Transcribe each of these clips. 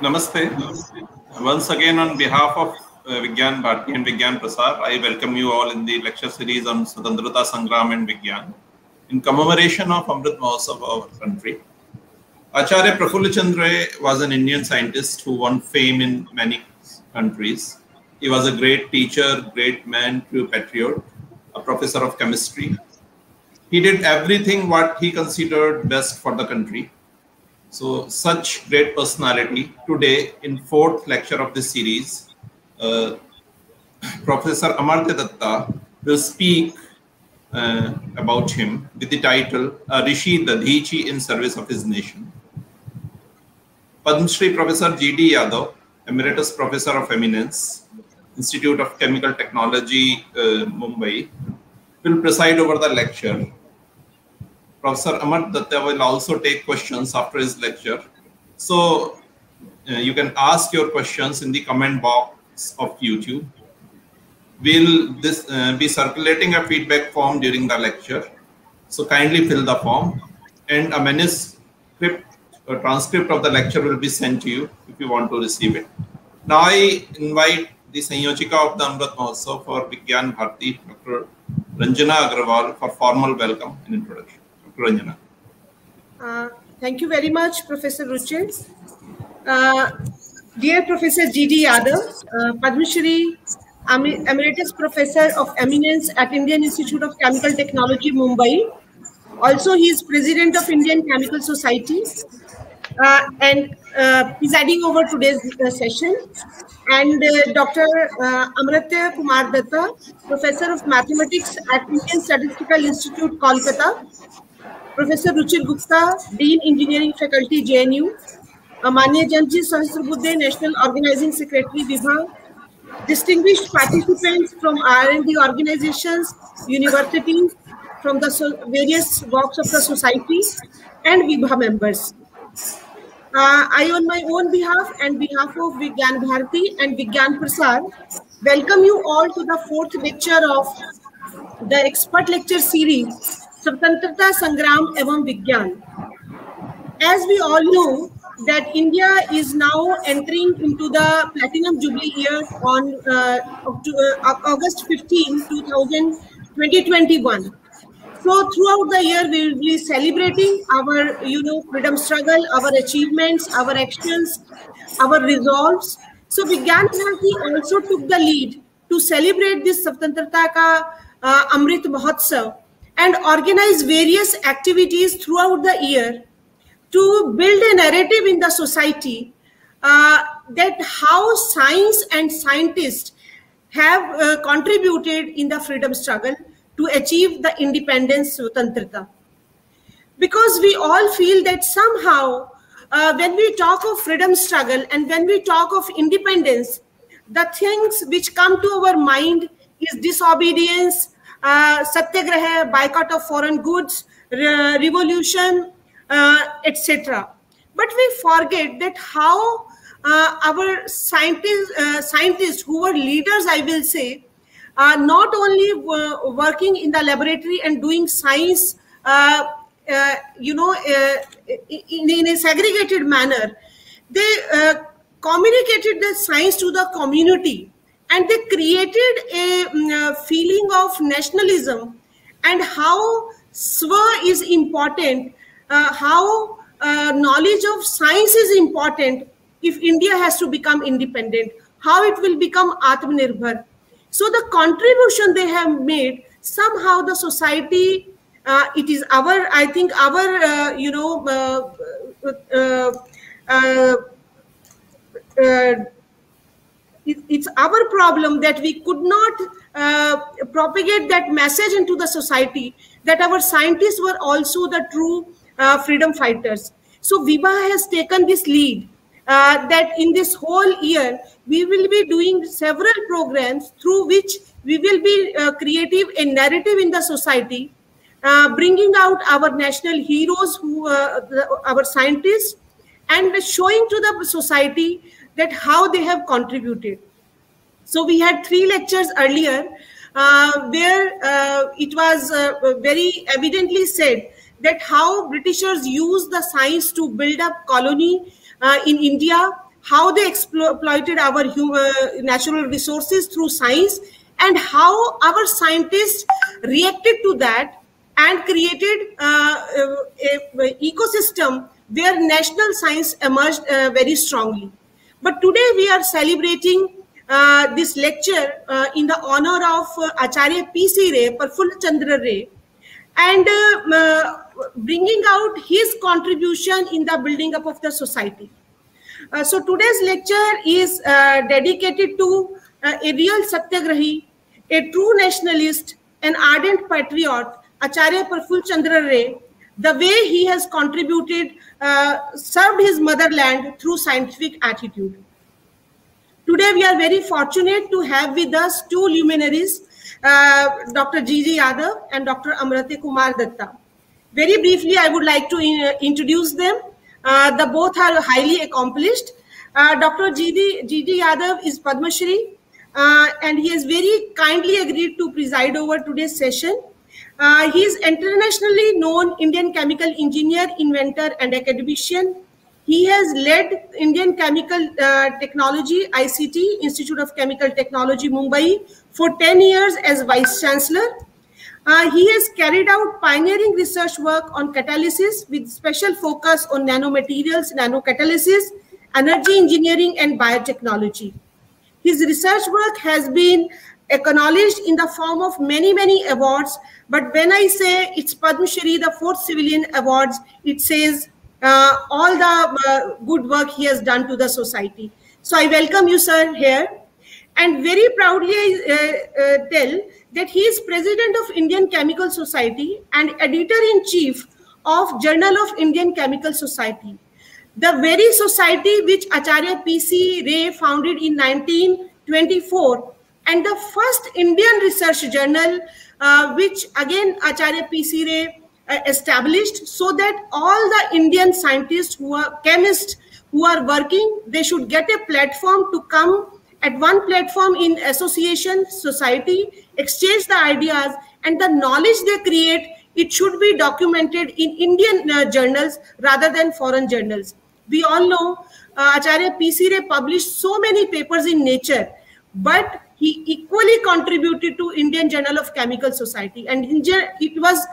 Namaste. Once again, on behalf of Vigyan Bharti and Vigyan Prasar, I welcome you all in the lecture series on Swatantrata Sangram and Vigyan in commemoration of Amrit Mahotsav of our country. Acharya Prafulla Chandra Ray was an Indian scientist who won fame in many countries. He was a great teacher, great man, true patriot, a professor of chemistry. He did everything what he considered best for the country. So such great personality. Today, in fourth lecture of this series, Professor Amartya Datta will speak about him with the title Rishi Dadhichi in Service of His Nation. Padma Shri Professor G.D. Yadav, Emeritus Professor of Eminence, Institute of Chemical Technology, Mumbai, will preside over the lecture. Professor Amartya Datta will also take questions after his lecture. So you can ask your questions in the comment box of YouTube. We'll be circulating a feedback form during the lecture. So kindly fill the form, and a manuscript or transcript of the lecture will be sent to you if you want to receive it. Now I invite the Sanyojika of the Amrit Mahotsav for Vigyan Bharti, Dr. Ranjana Agrawal, for formal welcome and introduction. Dr. Ranjana. Thank you very much, Professor Ruchir. Dear Professor G.D. Yadav, Padma Shri, Emeritus Professor of Eminence at Indian Institute of Chemical Technology, Mumbai. Also, he is President of Indian Chemical Society and presiding over today's session. And Dr. Amartya Kumar Datta, Professor of Mathematics at Indian Statistical Institute, Kolkata. Professor Ruchir Gupta, Dean Engineering Faculty, JNU. Manya Janji Sahasrabuddhe, National Organizing Secretary, Vibha. Distinguished participants from R&D organizations, universities, from the various walks of the society, and Vibha members. I, on my own behalf and behalf of Vigyan Bharti and Vigyan Prasar, welcome you all to the fourth lecture of the expert lecture series, Swatantrata Sangram Evam Vigyan. As we all know, that India is now entering into the Platinum Jubilee year on August 15, 2021. So throughout the year, we will be celebrating our, freedom struggle, our achievements, our actions, our resolves. So Vigyan Bharti also took the lead to celebrate this Swatantrata Ka Amrit Mahotsav and organize various activities throughout the year to build a narrative in the society that how science and scientists have contributed in the freedom struggle to achieve the independence Swatantrata. Because we all feel that somehow when we talk of freedom struggle and when we talk of independence, the things which come to our mind is disobedience, satyagraha, boycott of foreign goods, revolution, etc. But we forget that how our scientists who were leaders, I will say, not only working in the laboratory and doing science, in a segregated manner, they communicated the science to the community, and they created a feeling of nationalism and how swa is important. How knowledge of science is important if India has to become independent, how it will become Atmanirbhar. So the contribution they have made, somehow the society, it is our, I think our, it's our problem that we could not propagate that message into the society, that our scientists were also the true freedom fighters. So Vibha has taken this lead that in this whole year, we will be doing several programs through which we will be creating a narrative in the society, bringing out our national heroes, who our scientists, and showing to the society that how they have contributed. So we had 3 lectures earlier where it was very evidently said that how Britishers used the science to build up colony in India, how they exploited our natural resources through science, and how our scientists reacted to that and created an ecosystem where national science emerged very strongly. But today we are celebrating this lecture in the honor of Acharya P.C. Ray, Prafulla Chandra Ray, and bringing out his contribution in the building up of the society. So today's lecture is dedicated to a real Satyagrahi, a true nationalist, an ardent patriot, Acharya Prafulla Chandra Ray, the way he has contributed, served his motherland through scientific attitude. Today, we are very fortunate to have with us two luminaries, Dr. G.G. Yadav and Dr. Amrita Kumar Datta. Very briefly, I would like to introduce them. The both are highly accomplished. Dr. G.G. Yadav is Padma Shri, and he has very kindly agreed to preside over today's session. He is internationally known Indian chemical engineer, inventor, and academician. He has led Indian Chemical Technology, ICT, Institute of Chemical Technology, Mumbai, for 10 years as Vice Chancellor. He has carried out pioneering research work on catalysis with special focus on nanomaterials, nanocatalysis, energy engineering, and biotechnology. His research work has been acknowledged in the form of many, many awards. But when I say it's Padma Shri, the 4th Civilian Awards, it says all the good work he has done to the society. So I welcome you, sir, here. And very proudly I tell that he is President of Indian Chemical Society and Editor-in-Chief of Journal of Indian Chemical Society, the very society which Acharya P.C. Ray founded in 1924, and the first Indian research journal which again Acharya P.C. Ray established, so that all the Indian scientists who are chemists who are working, they should get a platform to come at one platform in association, society, exchange the ideas, and the knowledge they create, it should be documented in Indian journals rather than foreign journals. We all know Acharya P.C. Ray published so many papers in Nature, but he equally contributed to Indian Journal of Chemical Society, and it was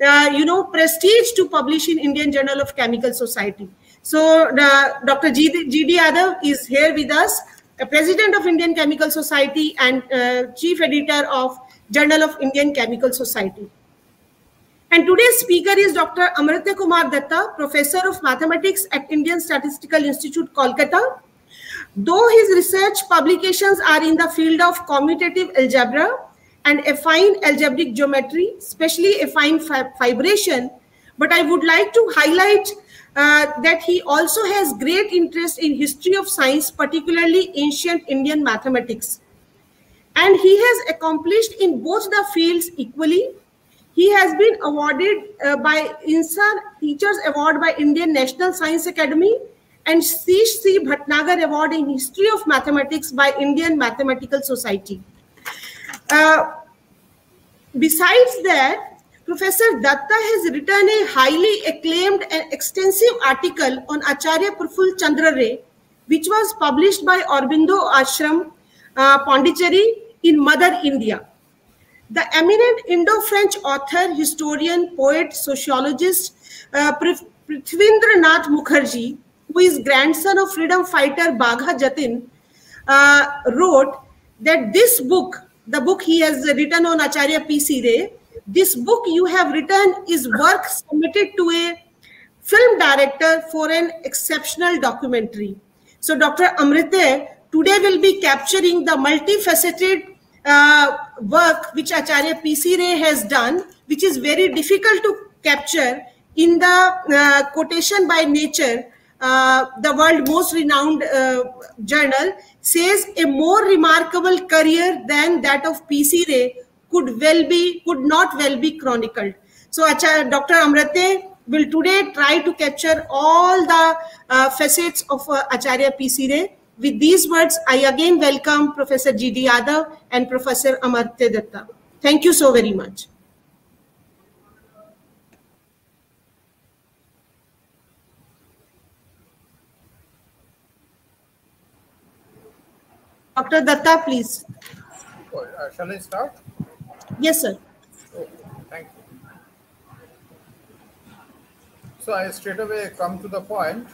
prestige to publish in Indian Journal of Chemical Society. So Dr. G.D. Yadav is here with us, President of Indian Chemical Society and Chief Editor of Journal of Indian Chemical Society. And today's speaker is Dr. Amrita Kumar Datta, Professor of Mathematics at Indian Statistical Institute, Kolkata. Though his research publications are in the field of commutative algebra and affine algebraic geometry, especially affine fibration, but I would like to highlight that he also has great interest in history of science, particularly ancient Indian mathematics. And he has accomplished in both the fields equally. He has been awarded by INSA Teachers Award by Indian National Science Academy and C. Bhatnagar Award in History of Mathematics by Indian Mathematical Society. Besides that, Professor Datta has written a highly acclaimed and extensive article on Acharya Prafulla Chandra Ray, which was published by Aurobindo Ashram, Pondicherry, in Mother India. The eminent Indo-French author, historian, poet, sociologist Prithvindranath Mukherjee, who is grandson of freedom fighter Bagha Jatin, wrote that this book, the book he has written on Acharya P.C. Ray, this book you have written is work submitted to a film director for an exceptional documentary. So Dr. Amrita today will be capturing the multifaceted work which Acharya P.C. Ray has done, which is very difficult to capture in the quotation by Nature, the world's most renowned journal, says a more remarkable career than that of P.C. Ray could not well be chronicled. So Dr. Amrita will today try to capture all the facets of Acharya P.C. Ray. With these words, I again welcome Professor G.D. Yadav and Professor Amrita Datta. Thank you so very much. Dr. Datta, please. Shall I start? Yes, sir. Okay, thank you. So I straight away come to the point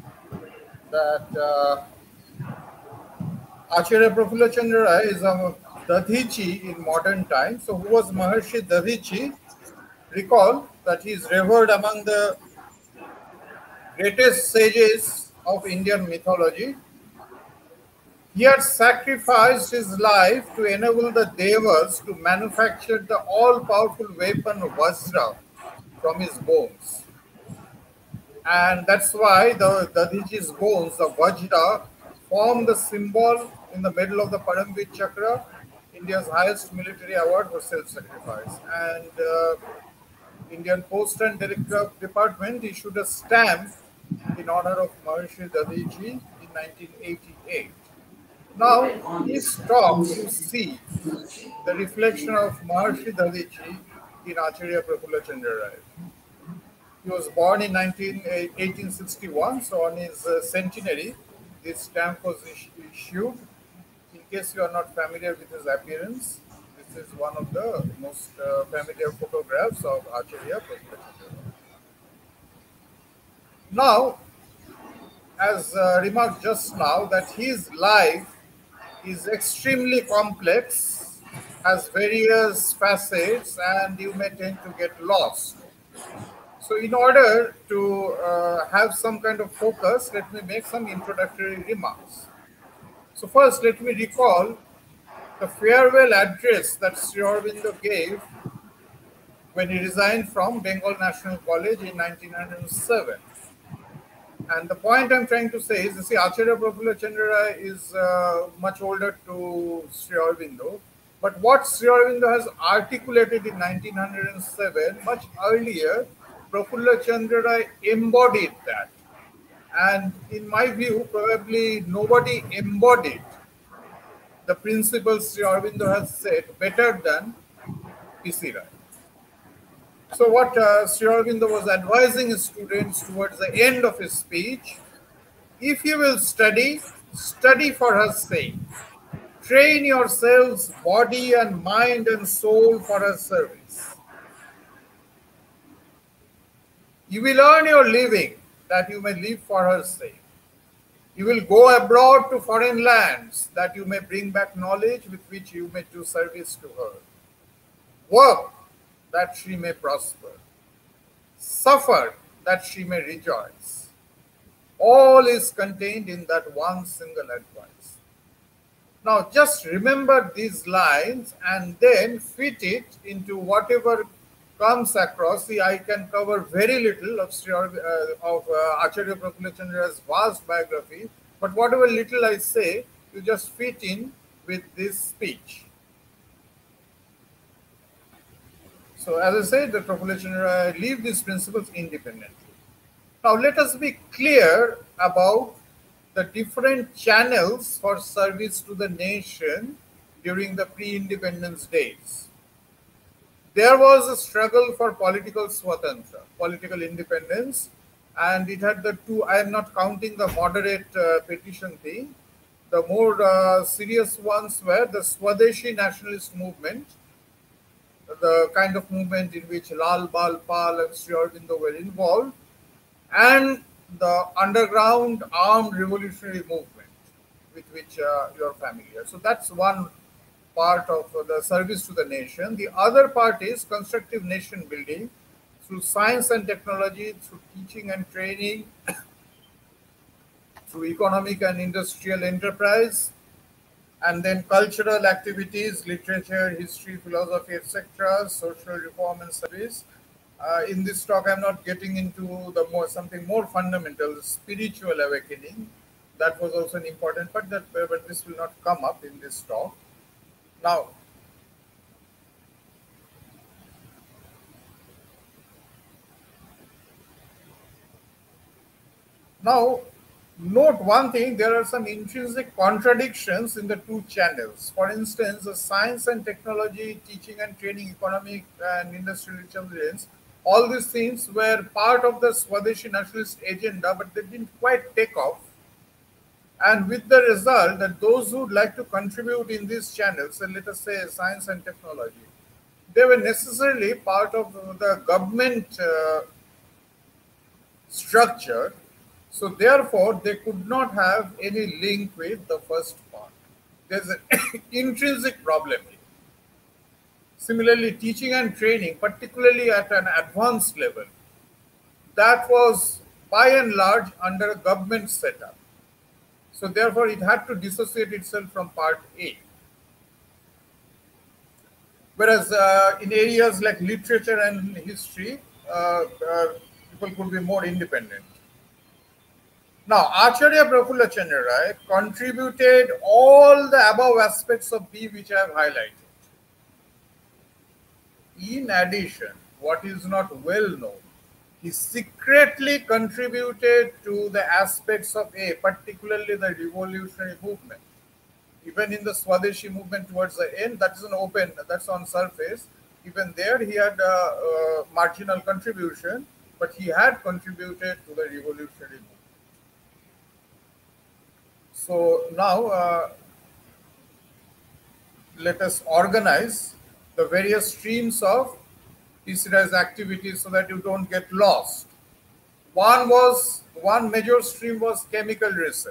that Acharya Prafulla Chandra Rai is a Dadhichi in modern times. So who was Maharshi Dadhichi? Recall that he is revered among the greatest sages of Indian mythology. He had sacrificed his life to enable the Devas to manufacture the all-powerful weapon Vajra from his bones. And that's why the Dadhichi's bones, the Vajra, form the symbol in the middle of the Paramvir Chakra, India's highest military award for self-sacrifice. And Indian Post and Telegraph Department issued a stamp in honor of Maharshi Dadhichi in 1988. Now, this talks you see the reflection of Maharshi Dadhichi in Acharya Prafulla Chandra Rai. He was born in 1861, so on his centenary, this stamp was issued. In case you are not familiar with his appearance, this is one of the most familiar photographs of Acharya Prafulla Chandra Rai. Now, as remarked just now, that his life is extremely complex, has various facets, and you may tend to get lost. So in order to have some kind of focus, let me make some introductory remarks. So first, let me recall the farewell address that Sri Aurobindo gave when he resigned from Bengal National College in 1907. And the point I'm trying to say is, you see, Acharya Prafulla Chandra Rai is much older to Sri Aurobindo, but what Sri Aurobindo has articulated in 1907, much earlier, Prafulla Chandra Rai embodied that. And in my view, probably nobody embodied the principles Sri Aurobindo has said better than P.C. Rai. So what Sri Aurobindo was advising his students towards the end of his speech, if you will study, study for her sake. Train yourselves, body and mind and soul for her service. You will earn your living that you may live for her sake. You will go abroad to foreign lands that you may bring back knowledge with which you may do service to her. Work that she may prosper. Suffer that she may rejoice. All is contained in that one single advice. Now just remember these lines and then fit it into whatever comes across. See, I can cover very little of Acharya Prafulla Chandra Rai's vast biography, but whatever little I say, you just fit in with this speech. So as I said, the Prafulla Chandra Rai lived these principles independently. Now let us be clear about the different channels for service to the nation during the pre-independence days. There was a struggle for political swatantra, political independence, and it had the two, I am not counting the moderate petition thing. The more serious ones were the Swadeshi nationalist movement, the kind of movement in which Lal Bal Pal and Sri Aurobindo were involved, and the underground armed revolutionary movement with which you are familiar. So that's one part of the service to the nation. The other part is constructive nation building through science and technology, through teaching and training, through economic and industrial enterprise, and then cultural activities, literature, history, philosophy, etc., social reform and service. In this talk, I'm not getting into the something more fundamental, spiritual awakening. That was also an important part, but this will not come up in this talk. Now, note one thing, there are some intrinsic contradictions in the two channels. For instance, the science and technology, teaching and training, economic and industrial intelligence, all these things were part of the Swadeshi nationalist agenda, but they didn't quite take off. And with the result that those who would like to contribute in these channels, and let us say science and technology, they were necessarily part of the government structure. So therefore, they could not have any link with the first part. There's an intrinsic problem here. Similarly, teaching and training, particularly at an advanced level, that was by and large under a government setup. So therefore, it had to dissociate itself from part A. Whereas in areas like literature and history, people could be more independent. Now, Acharya Prafulla Chandra Ray contributed all the above aspects of B which I have highlighted. In addition, what is not well known, he secretly contributed to the aspects of A, particularly the revolutionary movement. Even in the Swadeshi movement towards the end, that is an open, that's on surface. Even there, he had a marginal contribution, but he had contributed to the revolutionary movement. So now, let us organize the various streams of PC Ray's activities so that you don't get lost. One major stream was chemical research.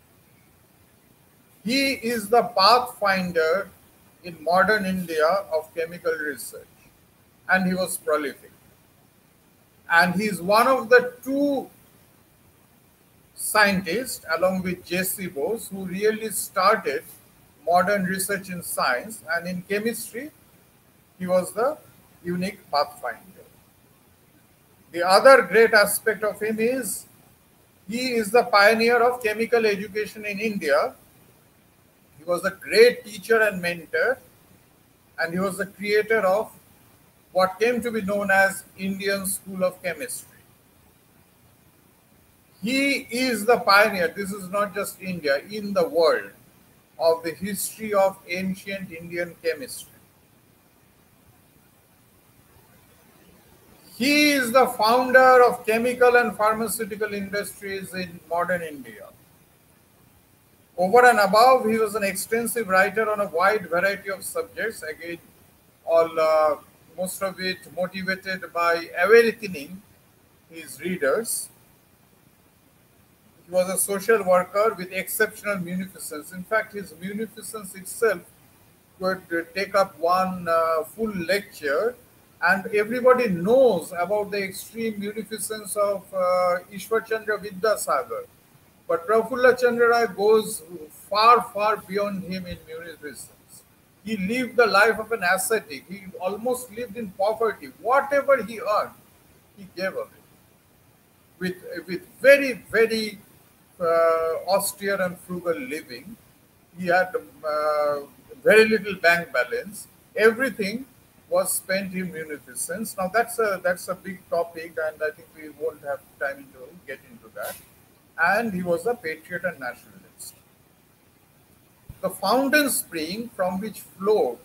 He is the pathfinder in modern India of chemical research, and he was prolific. And he is one of the two scientists, along with J.C. Bose, who really started modern research in science, and in chemistry, he was the unique pathfinder. The other great aspect of him is he is the pioneer of chemical education in India. He was a great teacher and mentor, and he was the creator of what came to be known as Indian School of Chemistry. He is the pioneer, this is not just India, in the world, of the history of ancient Indian chemistry. He is the founder of chemical and pharmaceutical industries in modern India. Over and above, he was an extensive writer on a wide variety of subjects, again, most of it motivated by awakening his readers. He was a social worker with exceptional munificence. In fact, his munificence itself could take up one full lecture, and everybody knows about the extreme munificence of Ishwar Chandra Vidyasagar. But Prafulla Chandra Ray goes far, far beyond him in munificence. He lived the life of an ascetic. He almost lived in poverty. Whatever he earned, he gave away. With very, very austere and frugal living. He had very little bank balance. Everything was spent in munificence. Now that's a big topic, and I think we won't have time to get into that. And he was a patriot and nationalist. The fountain spring from which flowed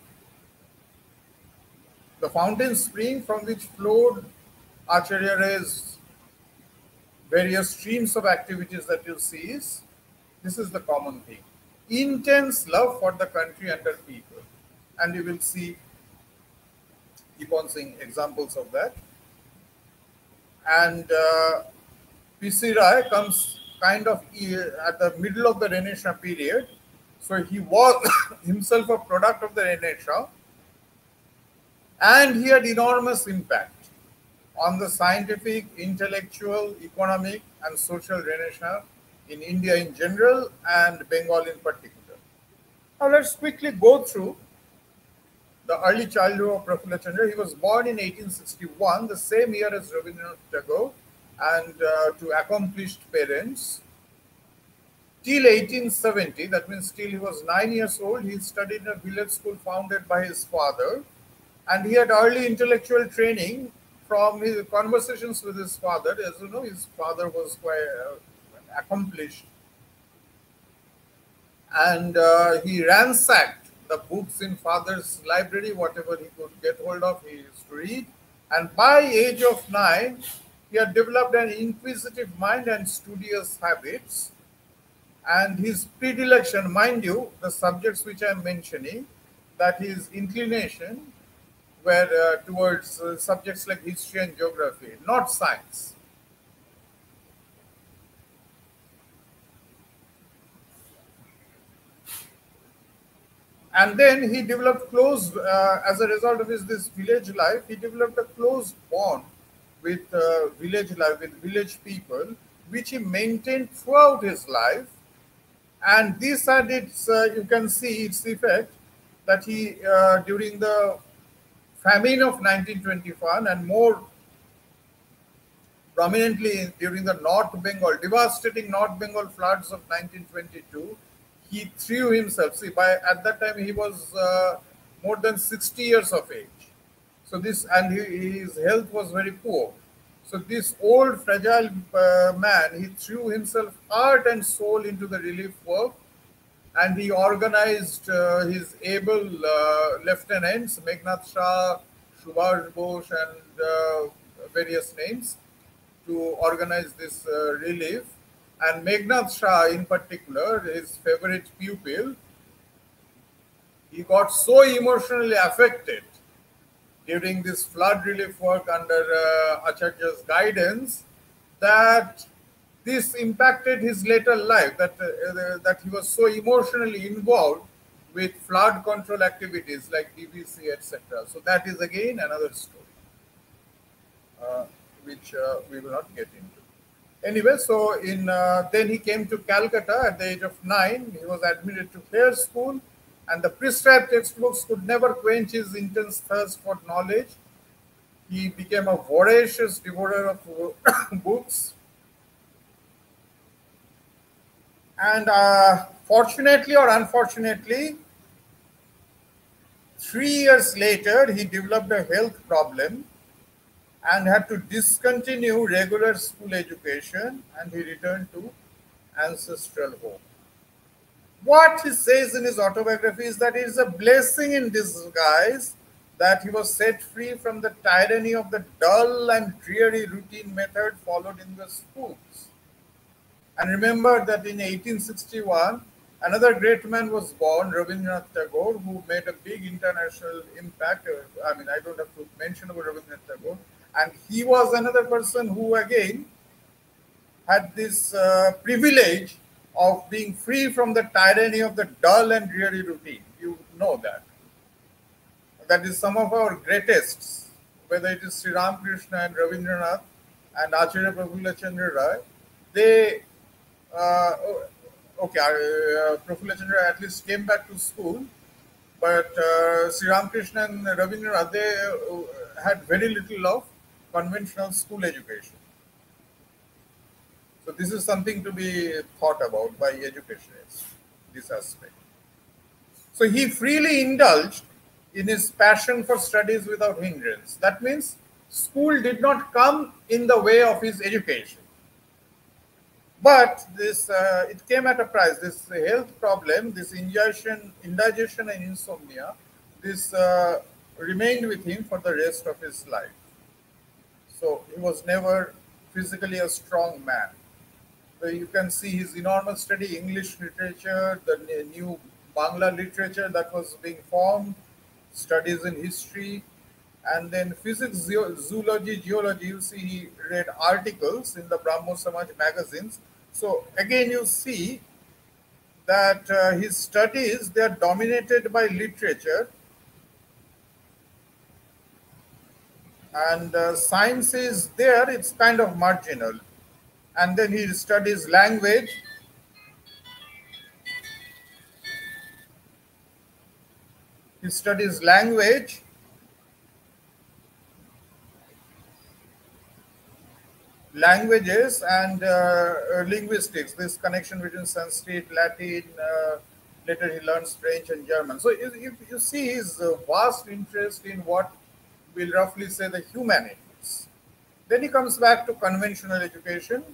Acharya Ray's various streams of activities that you see is, this is the common thing. Intense love for the country and her people. And you will keep on seeing examples of that. And P.C. Ray comes kind of at the middle of the Renaissance period. So he was himself a product of the Renaissance, and he had enormous impact on the scientific, intellectual, economic, and social Renaissance in India in general and Bengal in particular. Now let's quickly go through the early childhood of Prafulla Chandra. He was born in 1861, the same year as Rabindranath Tagore, and to accomplished parents. Till 1870, that means till he was 9 years old, he studied in a village school founded by his father, and he had early intellectual training from his conversations with his father. As you know, his father was quite accomplished, and he ransacked the books in father's library, whatever he could get hold of, he used to read. And by age of 9, he had developed an inquisitive mind and studious habits. And his predilection, mind you, the subjects which I am mentioning, that his inclination were towards subjects like history and geography, not science. And then he developed close, as a result of this village life, he developed a close bond with village life, with village people, which he maintained throughout his life. And this had its, you can see its effect, that he, during the famine of 1921 and more prominently during the North Bengal, devastating North Bengal floods of 1922, he threw himself. See, by at that time he was more than 60 years of age. So this, and his health was very poor. So this old fragile man, he threw himself heart and soul into the relief work, and he organized his able lieutenants, Meghnad Shah, Subhash Bose, and various names, to organize this relief. And Meghnad Shah in particular, his favorite pupil, he got so emotionally affected during this flood relief work under Acharya's guidance that this impacted his later life, that he was so emotionally involved with flood control activities like DBC, etc. So that is again another story, which we will not get into. Anyway, so then he came to Calcutta at the age of 9. He was admitted to Hare School, and the prescribed textbooks could never quench his intense thirst for knowledge. He became a voracious devourer of books. And fortunately or unfortunately, 3 years later, he developed a health problem and had to discontinue regular school education, and he returned to ancestral home. What he says in his autobiography is that it is a blessing in disguise that he was set free from the tyranny of the dull and dreary routine method followed in the schools. And remember that in 1861, another great man was born, Rabindranath Tagore, who made a big international impact. I mean, I don't have to mention about Rabindranath Tagore. And he was another person who again had this privilege of being free from the tyranny of the dull and dreary routine. You know that. That is some of our greatest, whether it is Sri Ramakrishna and Rabindranath and Acharya Prafula Chandra Ray. They, Prafula Chandra Ray at least came back to school, but Sri Ramakrishna and Rabindranath, they had very little of conventional school education. So this is something to be thought about by educationists, this aspect. So he freely indulged in his passion for studies without hindrance. That means school did not come in the way of his education. But this it came at a price. This health problem, this indigestion and insomnia, this remained with him for the rest of his life. So he was never physically a strong man. So you can see his enormous study, English literature, the new Bangla literature that was being formed, studies in history, and then physics, zoology, geology. You see he read articles in the Brahmo Samaj magazines. So again you see that his studies, they are dominated by literature, and science is there, it's kind of marginal. And then he studies language. He studies language, languages and linguistics, this connection between Sanskrit, Latin, later he learns French and German. So you see his vast interest in what we'll roughly say the humanities. Then he comes back to conventional education.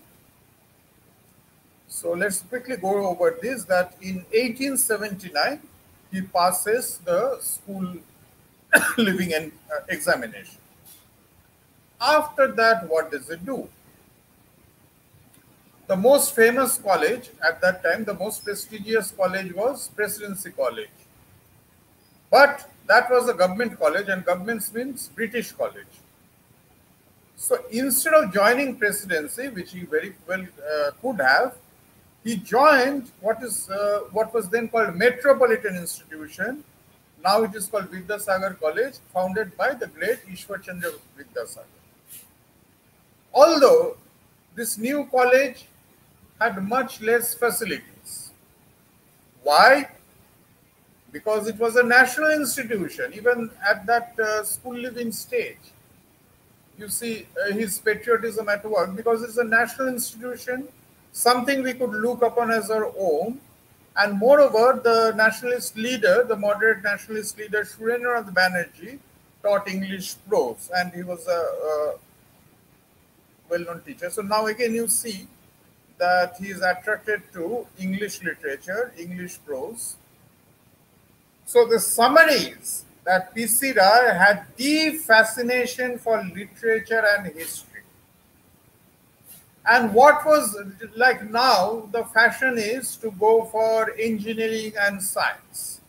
So let's quickly go over this, that in 1879, he passes the school living examination. After that, what does he do? The most famous college at that time, the most prestigious college was Presidency College. But that was a government college, and government means British college. So instead of joining Presidency, which he very well could have, he joined what was then called Metropolitan Institution. Now it is called Vidyasagar College, founded by the great Ishwar Chandra Vidyasagar. Although this new college had much less facilities. Why? Because it was a national institution, even at that school living stage. You see his patriotism at work, because it's a national institution, something we could look upon as our own. And moreover, the nationalist leader, the moderate nationalist leader, Surendranath Banerjee, taught English prose, and he was a well-known teacher. So now again you see that he is attracted to English literature, English prose. So the summary is that P.C. Rai had deep fascination for literature and history. And what was like now, the fashion is to go for engineering and science.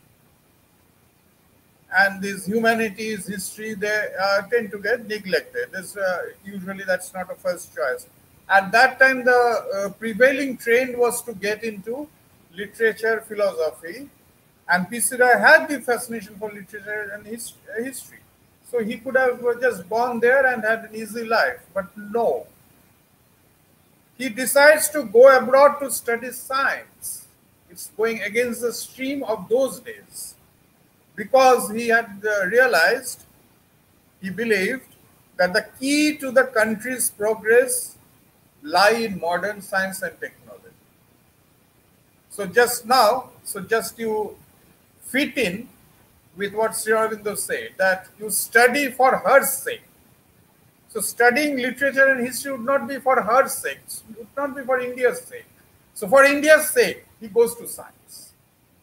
And these humanities, history, they tend to get neglected. Usually that's not a first choice. At that time, the prevailing trend was to get into literature, philosophy, and P.C. Rai had the fascination for literature and history. So he could have just gone there and had an easy life, but no. He decides to go abroad to study science. It's going against the stream of those days, because he had realized, he believed, that the key to the country's progress lie in modern science and technology. So just you fit in with what Sri Aurobindo said, that you study for her sake. So studying literature and history would not be for her sake, it would not be for India's sake. So for India's sake, he goes to science.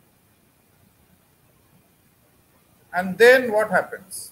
And then what happens?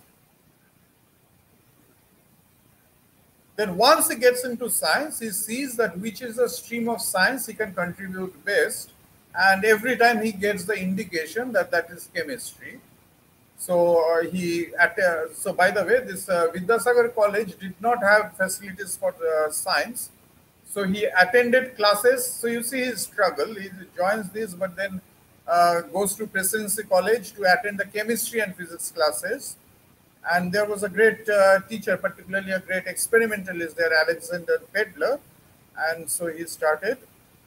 Then once he gets into science, he sees that which is the stream of science he can contribute best. And every time he gets the indication that that is chemistry. So so by the way, this Vidyasagar College did not have facilities for science. So he attended classes. So you see his struggle. He joins this, but then goes to Presidency College to attend the chemistry and physics classes. And there was a great teacher, particularly a great experimentalist there, Alexander Pedler. And so he started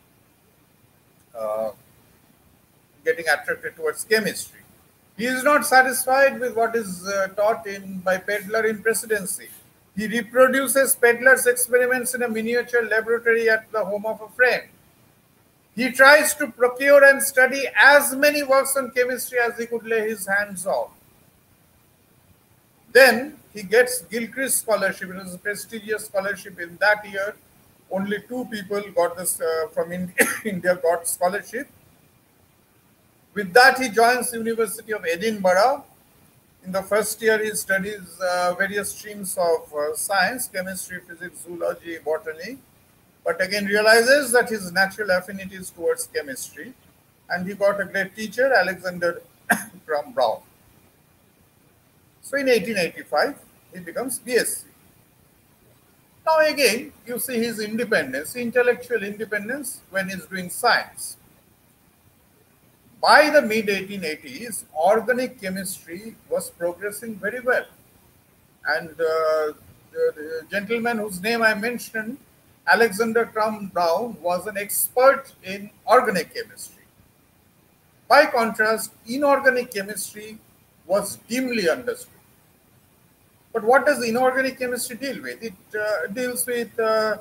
getting attracted towards chemistry. He is not satisfied with what is taught by Pedler in Presidency. He reproduces Pedler's experiments in a miniature laboratory at the home of a friend. He tries to procure and study as many works on chemistry as he could lay his hands on. Then he gets Gilchrist Scholarship. It was a prestigious scholarship in that year. Only 2 people got this from India got scholarship. With that, he joins the University of Edinburgh. In the first year, he studies various streams of science, chemistry, physics, zoology, botany, but again realizes that his natural affinity is towards chemistry. And he got a great teacher, Alexander Brown. So in 1885, he becomes BSc. Now again, you see his independence, intellectual independence when he's doing science. By the mid-1880s, organic chemistry was progressing very well. And the gentleman whose name I mentioned, Alexander Brown, was an expert in organic chemistry. By contrast, inorganic chemistry was dimly understood. But what does inorganic chemistry deal with? It deals with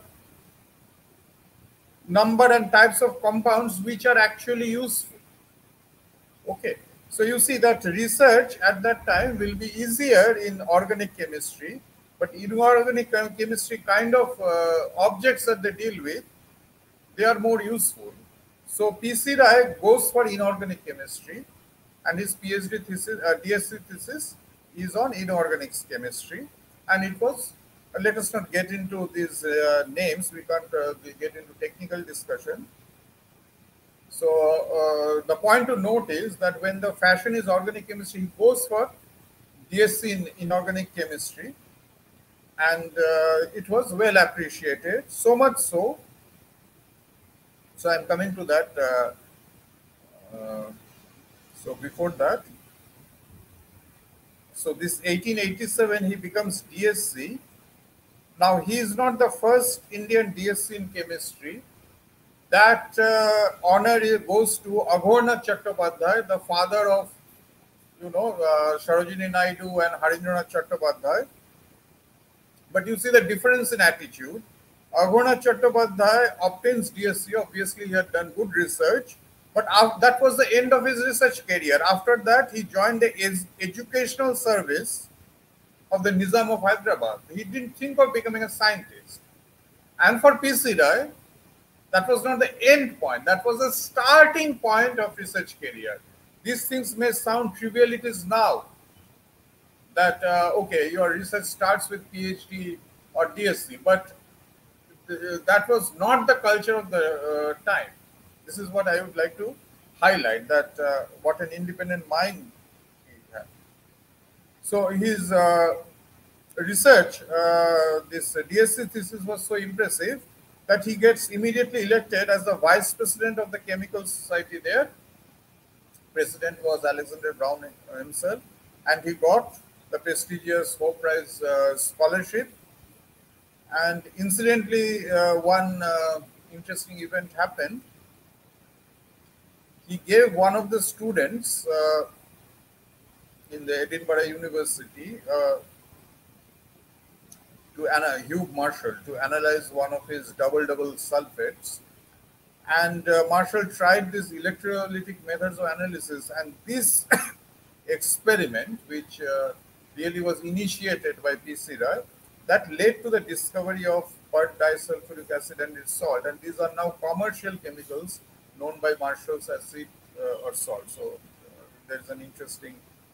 number and types of compounds which are actually useful. Okay, so you see that research at that time will be easier in organic chemistry, but inorganic chemistry kind of objects that they deal with, they are more useful. So P.C. Rai goes for inorganic chemistry, and his PhD thesis, DSc thesis, is on inorganic chemistry. And it was, let us not get into these names, we can't get into technical theoretical discussion. So the point to note is that when the fashion is organic chemistry, he goes for DSc in inorganic chemistry, and it was well appreciated, so much so. So I'm coming to that. So before that, so this 1887 he becomes DSc. Now he is not the first Indian DSc in chemistry. That honor goes to Aghornath Chattopadhyay, the father of, Sarojini Naidu and Harindranath Chattopadhyay. But you see the difference in attitude. Aghornath Chattopadhyay obtains DSc. Obviously, he had done good research, but that was the end of his research career. After that, he joined the educational service of the Nizam of Hyderabad. He didn't think of becoming a scientist. And for P.C. Rai, that was not the end point. That was the starting point of research career. These things may sound trivialities now. That, okay, your research starts with PhD or DSc, but that was not the culture of the time. This is what I would like to highlight, that what an independent mind he had. So his research, this DSc thesis was so impressive that he gets immediately elected as the vice president of the Chemical Society there. President was Alexander Brown himself, and he got the prestigious Hope Prize scholarship. And incidentally, one interesting event happened. He gave one of the students in the Edinburgh University Hugh Marshall to analyze one of his double-double sulfates. And Marshall tried these electrolytic methods of analysis, and this experiment, which really was initiated by P.C. Rai, that led to the discovery of perth disulfuric acid and its salt, and these are now commercial chemicals known by Marshall's acid or salt. So there's an interesting.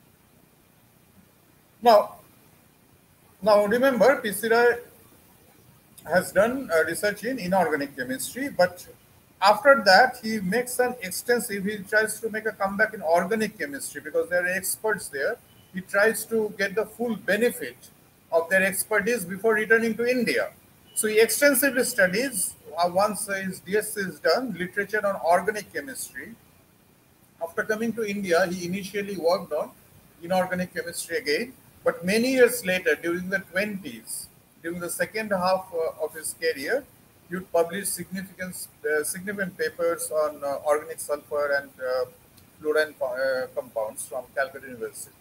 Now remember, P.C. Rai has done research in inorganic chemistry, but after that he makes an extensive. He tries to make a comeback in organic chemistry because there are experts there. He tries to get the full benefit of their expertise before returning to India. So he extensively studies, once his DSc is done, literature on organic chemistry. After coming to India, he initially worked on inorganic chemistry again, but many years later, during the 20s, during the second half of his career, he would publish significant papers on organic sulfur and fluorine compounds from Calcutta University.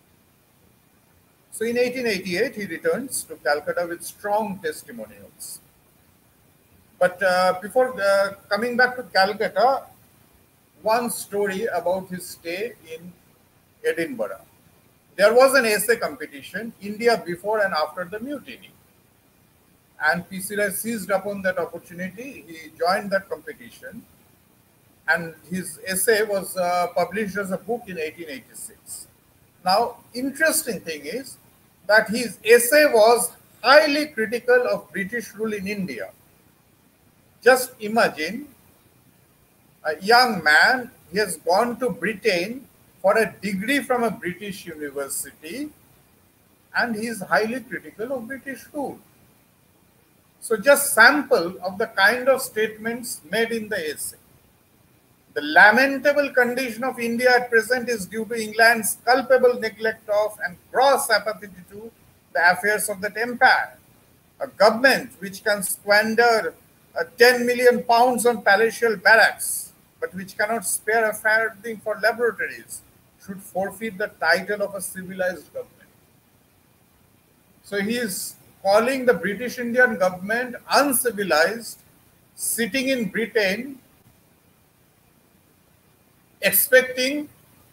So in 1888, he returns to Calcutta with strong testimonials. But before coming back to Calcutta, one story about his stay in Edinburgh. There was an essay competition, India before and after the mutiny. And P.C. Rai seized upon that opportunity. He joined that competition. And his essay was published as a book in 1886. Now, interesting thing is that his essay was highly critical of British rule in India. Just imagine a young man, he has gone to Britain for a degree from a British university, and he is highly critical of British rule. So just sample of the kind of statements made in the essay. The lamentable condition of India at present is due to England's culpable neglect of and gross apathy to the affairs of that empire. A government which can squander 10 million pounds on palatial barracks, but which cannot spare a farthing for laboratories, should forfeit the title of a civilized government. So he is calling the British Indian government uncivilized, sitting in Britain, expecting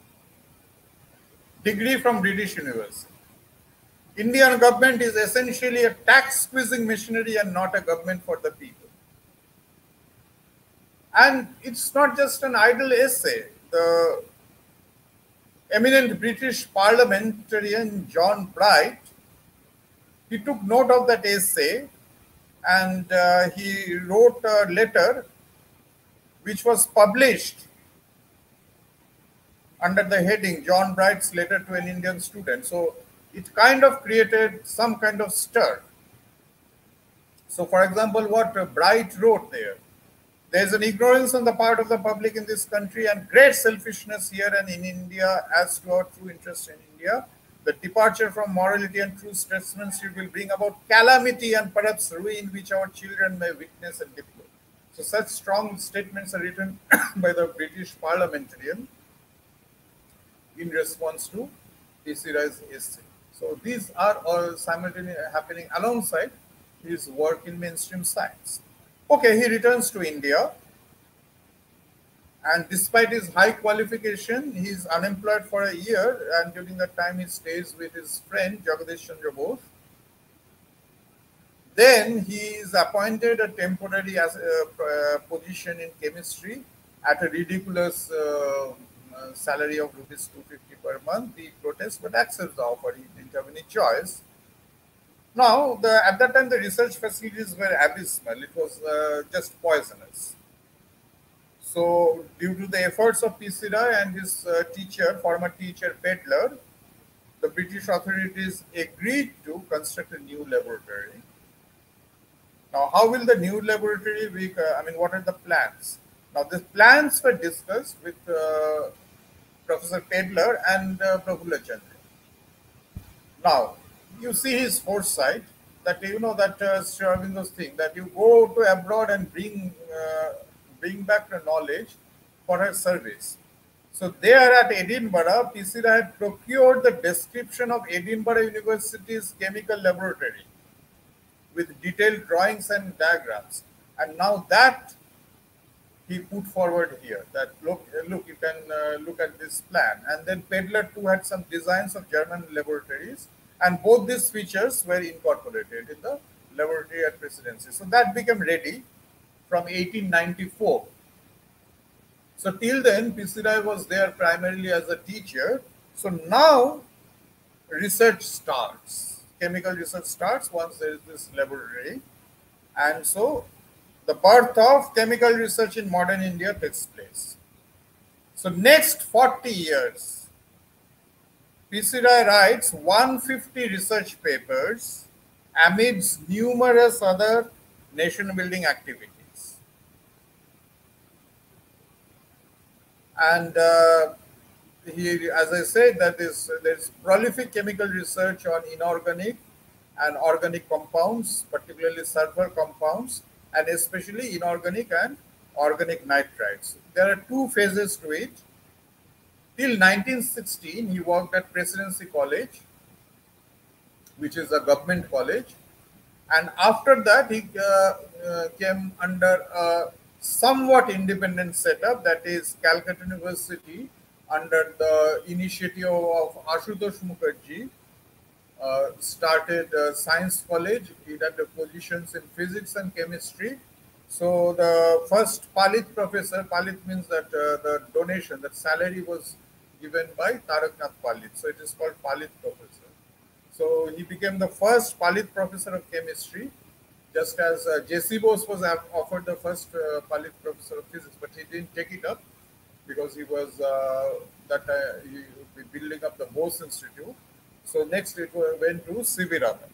degree from British University. Indian government is essentially a tax squeezing machinery and not a government for the people. And it's not just an idle essay. The eminent British parliamentarian John Bright, he took note of that essay, and he wrote a letter which was published under the heading John Bright's Letter to an Indian Student. So it kind of created some kind of stir. So for example, what Bright wrote there's an ignorance on the part of the public in this country and great selfishness here and in India as to our true interest in India. The departure from morality and true statesmanship will bring about calamity and perhaps ruin which our children may witness and deplore. So such strong statements are written by the British parliamentarian in response to P.C. Rai's essay. So these are all simultaneously happening alongside his work in mainstream science. Okay, he returns to India, and despite his high qualification, he is unemployed for a year, and during that time he stays with his friend Jagadish Chandra Bose. Then he is appointed a temporary position in chemistry at a ridiculous salary of rupees 250 per month. He protests but accepts the offer. He didn't have any choice. Now, at that time, the research facilities were abysmal. It was just poisonous. So, due to the efforts of P.C. Rai and his former teacher Pedler, the British authorities agreed to construct a new laboratory. Now, how will the new laboratory be? What are the plans? Now, the plans were discussed with Professor Pedler and Prafulla Chandra. Now, you see his foresight that Sri Aurobindo's thing that you go to abroad and bring back the knowledge for her service. So there at Edinburgh, P.C. Rai had procured the description of Edinburgh University's chemical laboratory with detailed drawings and diagrams, and now that he put forward here that look, you can look at this plan. And then Pedler too had some designs of German laboratories, and both these features were incorporated in the laboratory at Presidency. So that became ready from 1894. So till then, P.C. Rai was there primarily as a teacher. So now research starts. Chemical research starts once there is this laboratory. And so the birth of chemical research in modern India takes place. So next 40 years, P.C. Rai writes 150 research papers amidst numerous other nation-building activities. And as I said, that there's prolific chemical research on inorganic and organic compounds, particularly sulfur compounds, and especially inorganic and organic nitrites. There are two phases to it. Till 1916, he worked at Presidency College, which is a government college. And after that, he came under a somewhat independent setup, that is Calcutta University, under the initiative of Ashutosh Mukherjee, started Science College. He had the positions in physics and chemistry. So the first Palit professor, Palit means that the donation, that salary was given by Taraknath Palit. So it is called Palit professor. So he became the first Palit professor of chemistry, just as J.C. Bose was offered the first Palit professor of physics, but he didn't take it up because he was he would be building up the Bose Institute. So next it went to C.V. Raman.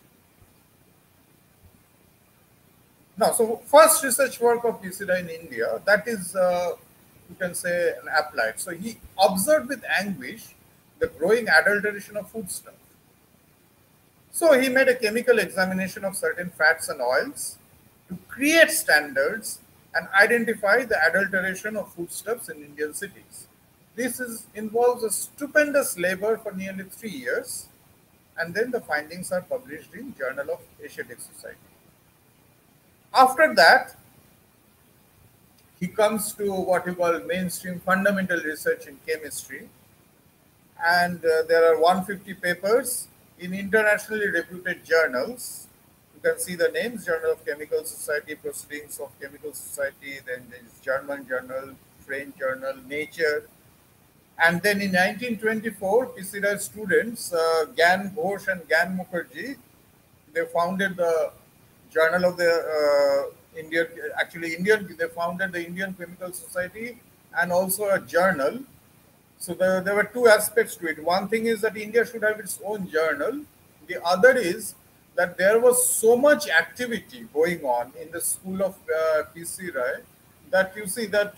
Now, so first research work of P.C. Rai in India, that is, you can say, applied. So he observed with anguish the growing adulteration of foodstuff. So he made a chemical examination of certain fats and oils to create standards and identify the adulteration of foodstuffs in Indian cities. This involves a stupendous labor for nearly 3 years, and then the findings are published in Journal of Asiatic Society. After that, he comes to what you call mainstream fundamental research in chemistry, and there are 150 papers in internationally reputed journals. You can see the names: Journal of Chemical Society, Proceedings of Chemical Society, then there is German journal, French journal, Nature. And then in 1924, P.C. Rai students, Gyan Ghosh and Gyan Mukherjee, they founded the Journal of the Indian, actually Indian, they founded the Indian Chemical Society and also a journal. So there were two aspects to it. One thing is that India should have its own journal. The other is that there was so much activity going on in the school of P.C. Rai that you see that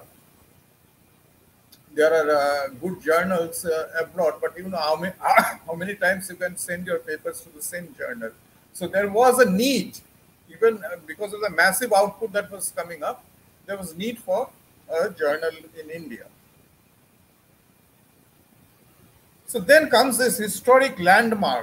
there are good journals abroad, but you know how many times you can send your papers to the same journal. So there was a need, even because of the massive output that was coming up, there was need for a journal in India. So then comes this historic landmark.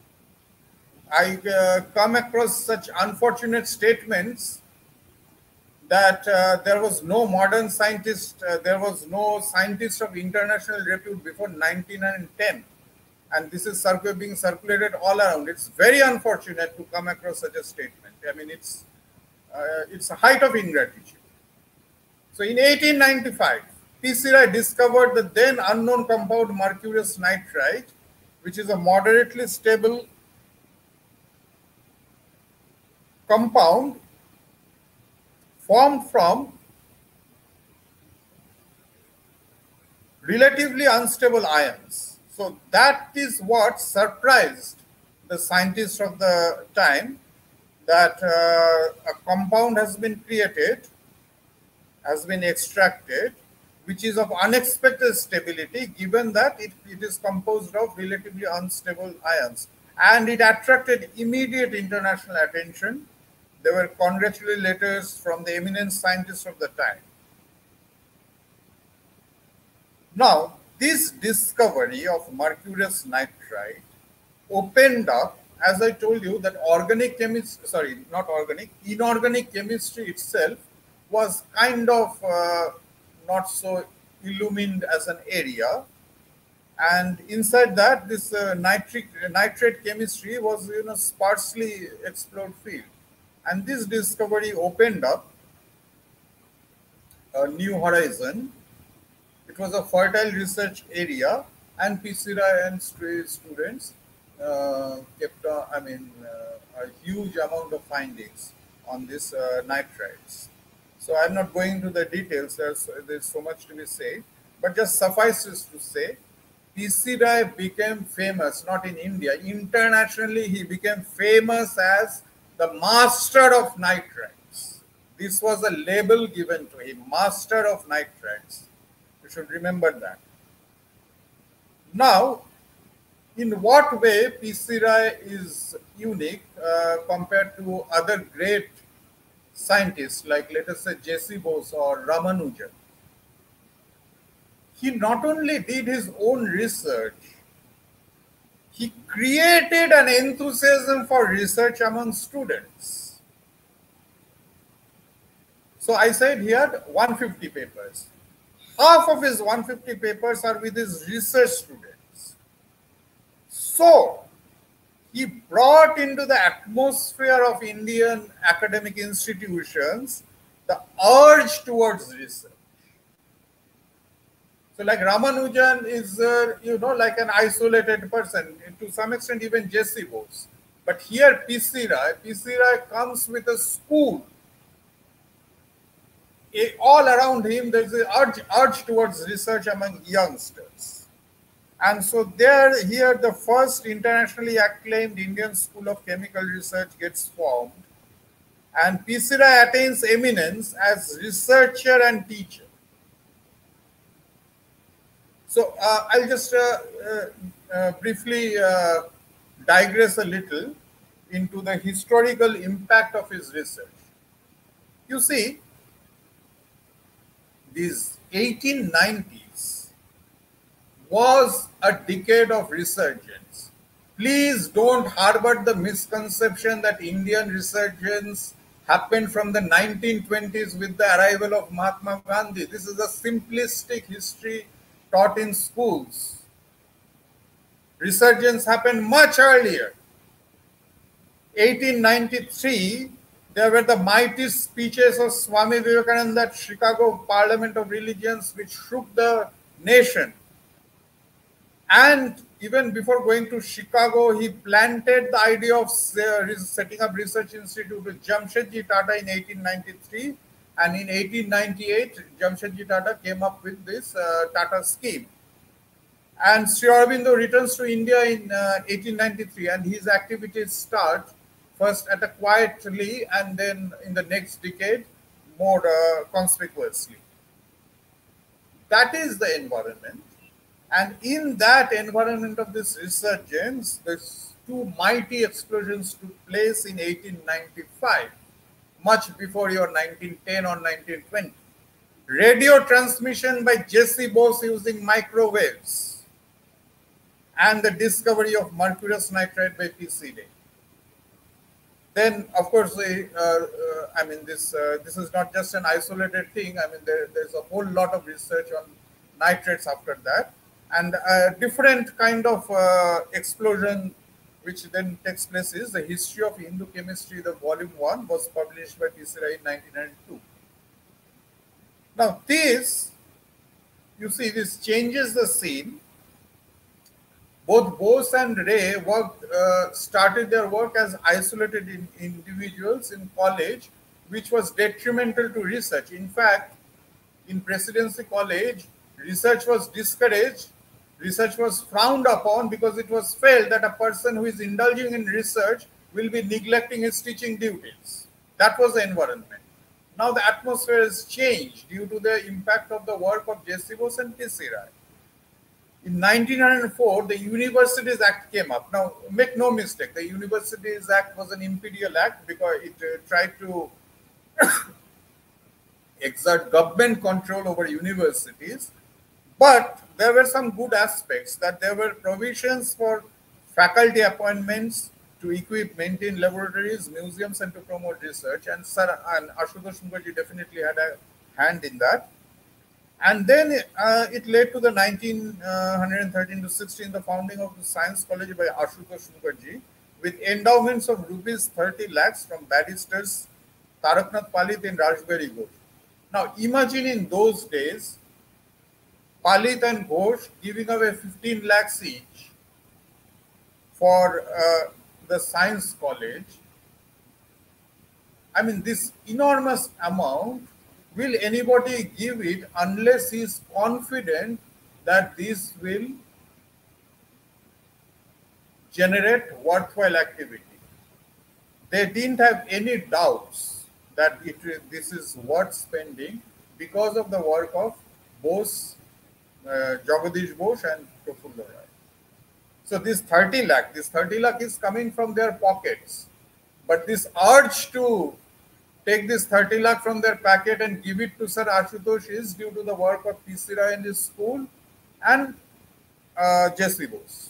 I come across such unfortunate statements that there was no modern scientist, there was no scientist of international repute before 1910. And this is being circulated all around. It's very unfortunate to come across such a statement. I mean, it's a height of ingratitude. So in 1895, P.C. Rai discovered the then unknown compound mercurous nitrite, which is a moderately stable compound formed from relatively unstable ions. So that is what surprised the scientists of the time, that a compound has been created, has been extracted, which is of unexpected stability, given that it is composed of relatively unstable ions. And it attracted immediate international attention. There were congratulatory letters from the eminent scientists of the time. Now, this discovery of mercurous nitrite opened up, as I told you, that inorganic chemistry itself was kind of not so illumined as an area. And inside that, this nitrate chemistry was, sparsely explored field. And this discovery opened up a new horizon. It was a fertile research area, and P.C. Rai and students kept a huge amount of findings on these nitrites. So I'm not going into the details, there's so much to be said, but just suffices to say, P.C. Rai became famous, not in India, internationally he became famous as the master of nitrites. This was a label given to him, master of nitrites. You should remember that. Now, in what way P.C. Rai is unique compared to other great scientists like, let us say, J.C. Bose or Ramanujan? He not only did his own research, he created an enthusiasm for research among students. So I said he had 150 papers. Half of his 150 papers are with his research students. So he brought into the atmosphere of Indian academic institutions the urge towards research. So like Ramanujan is, like an isolated person, to some extent even J.C. Bose. But here P.C. Rai comes with a school. All around him there's an urge towards research among youngsters. And so here the first internationally acclaimed Indian School of Chemical Research gets formed. And P.C. Rai attains eminence as researcher and teacher. So I'll just briefly digress a little into the historical impact of his research. You see, these 1890s was a decade of resurgence. Please don't harbor the misconception that Indian resurgence happened from the 1920s with the arrival of Mahatma Gandhi. This is a simplistic history taught in schools. Resurgence happened much earlier. 1893, there were the mighty speeches of Swami Vivekananda at Chicago Parliament of Religions, which shook the nation. And even before going to Chicago, he planted the idea of setting up research institute with Jamshedji Tata in 1893. And in 1898, Jamshedji Tata came up with this Tata scheme. And Sri Aurobindo returns to India in 1893, and his activities start first at a quietly, and then in the next decade, more conspicuously. That is the environment. And in that environment of this resurgence, these two mighty explosions took place in 1895, much before your 1910 or 1920. Radio transmission by J.C. Bose using microwaves, and the discovery of mercurous nitride by P.C. Day. Then, of course, I mean, this is not just an isolated thing. I mean, there's a whole lot of research on nitrates after that, and a different kind of explosion which then takes place is the History of Hindu Chemistry. The volume 1 was published by P.C. Rai in 1902. Now, this, you see, this changes the scene. Both Bose and Ray started their work as isolated individuals in college, which was detrimental to research. In fact, in Presidency College, research was discouraged, research was frowned upon, because it was felt that a person who is indulging in research will be neglecting his teaching duties. That was the environment. Now the atmosphere has changed due to the impact of the work of J.C. Bose and P.C. Rai. In 1904, the Universities Act came up. Now, make no mistake, the Universities Act was an imperial act because it tried to exert government control over universities. But there were some good aspects, that there were provisions for faculty appointments to equip, maintain laboratories, museums, and to promote research. And Ashutosh Mukherjee definitely had a hand in that. And then it led to the 1913 to 16, the founding of the Science College by Ashutosh Mukherjee, with endowments of rupees 30 lakhs from barristers Taraknath Palit and Rashbari Ghosh. Now imagine in those days, Palit and Ghosh giving away 15 lakhs each for the Science College. I mean, this enormous amount, will anybody give it unless he is confident that this will generate worthwhile activity? They didn't have any doubts that this is worth spending because of the work of Bose, Jagadish Bose and Prafulla Rai. So this 30 lakh is coming from their pockets. But this urge to take this 30 lakh from their packet and give it to Sir Ashutosh is due to the work of P.C. Rai in his school and J.C. Bose.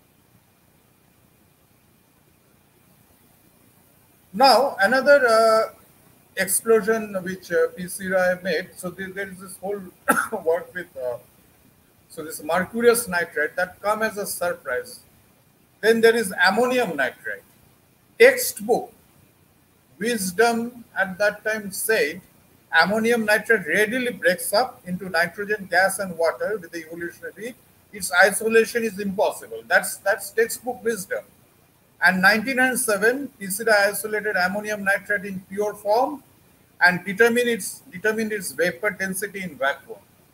Now, another explosion which P.C. Rai made, so there is this whole work with, so this mercurous nitride that come as a surprise. Then there is ammonium nitride. Textbook wisdom at that time said ammonium nitrate readily breaks up into nitrogen gas and water with the evolutionary. Its isolation is impossible. That's textbook wisdom. And 1907, P.C. Rai isolated ammonium nitrate in pure form and determined its vapor density in vacuum.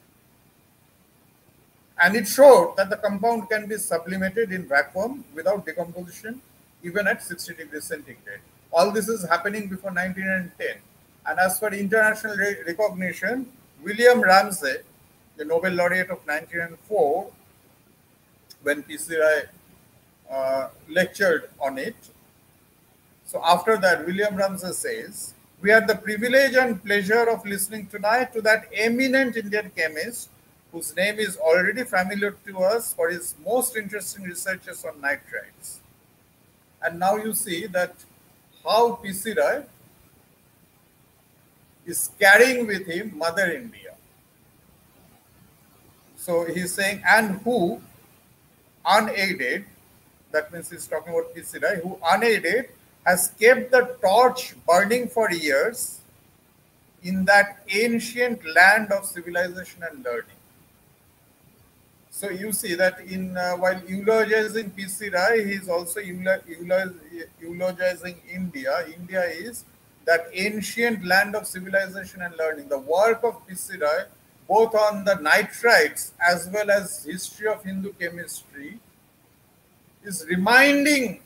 And it showed that the compound can be sublimated in vacuum without decomposition, even at 60 degrees centigrade. All this is happening before 1910. And as for international recognition, William Ramsay, the Nobel laureate of 1904, when P.C. Rai lectured on it. So after that, William Ramsay says, "We had the privilege and pleasure of listening tonight to that eminent Indian chemist whose name is already familiar to us for his most interesting researches on nitrites." And now you see that how P.C. Rai is carrying with him Mother India. So he's saying, and who unaided, that means he's talking about P.C. Rai, who unaided has kept the torch burning for years in that ancient land of civilization and learning. So you see that in while eulogizing P.C. Rai, he is also eulogizing India. India is that ancient land of civilization and learning. The work of P.C. Rai, both on the nitrites as well as history of Hindu chemistry, is reminding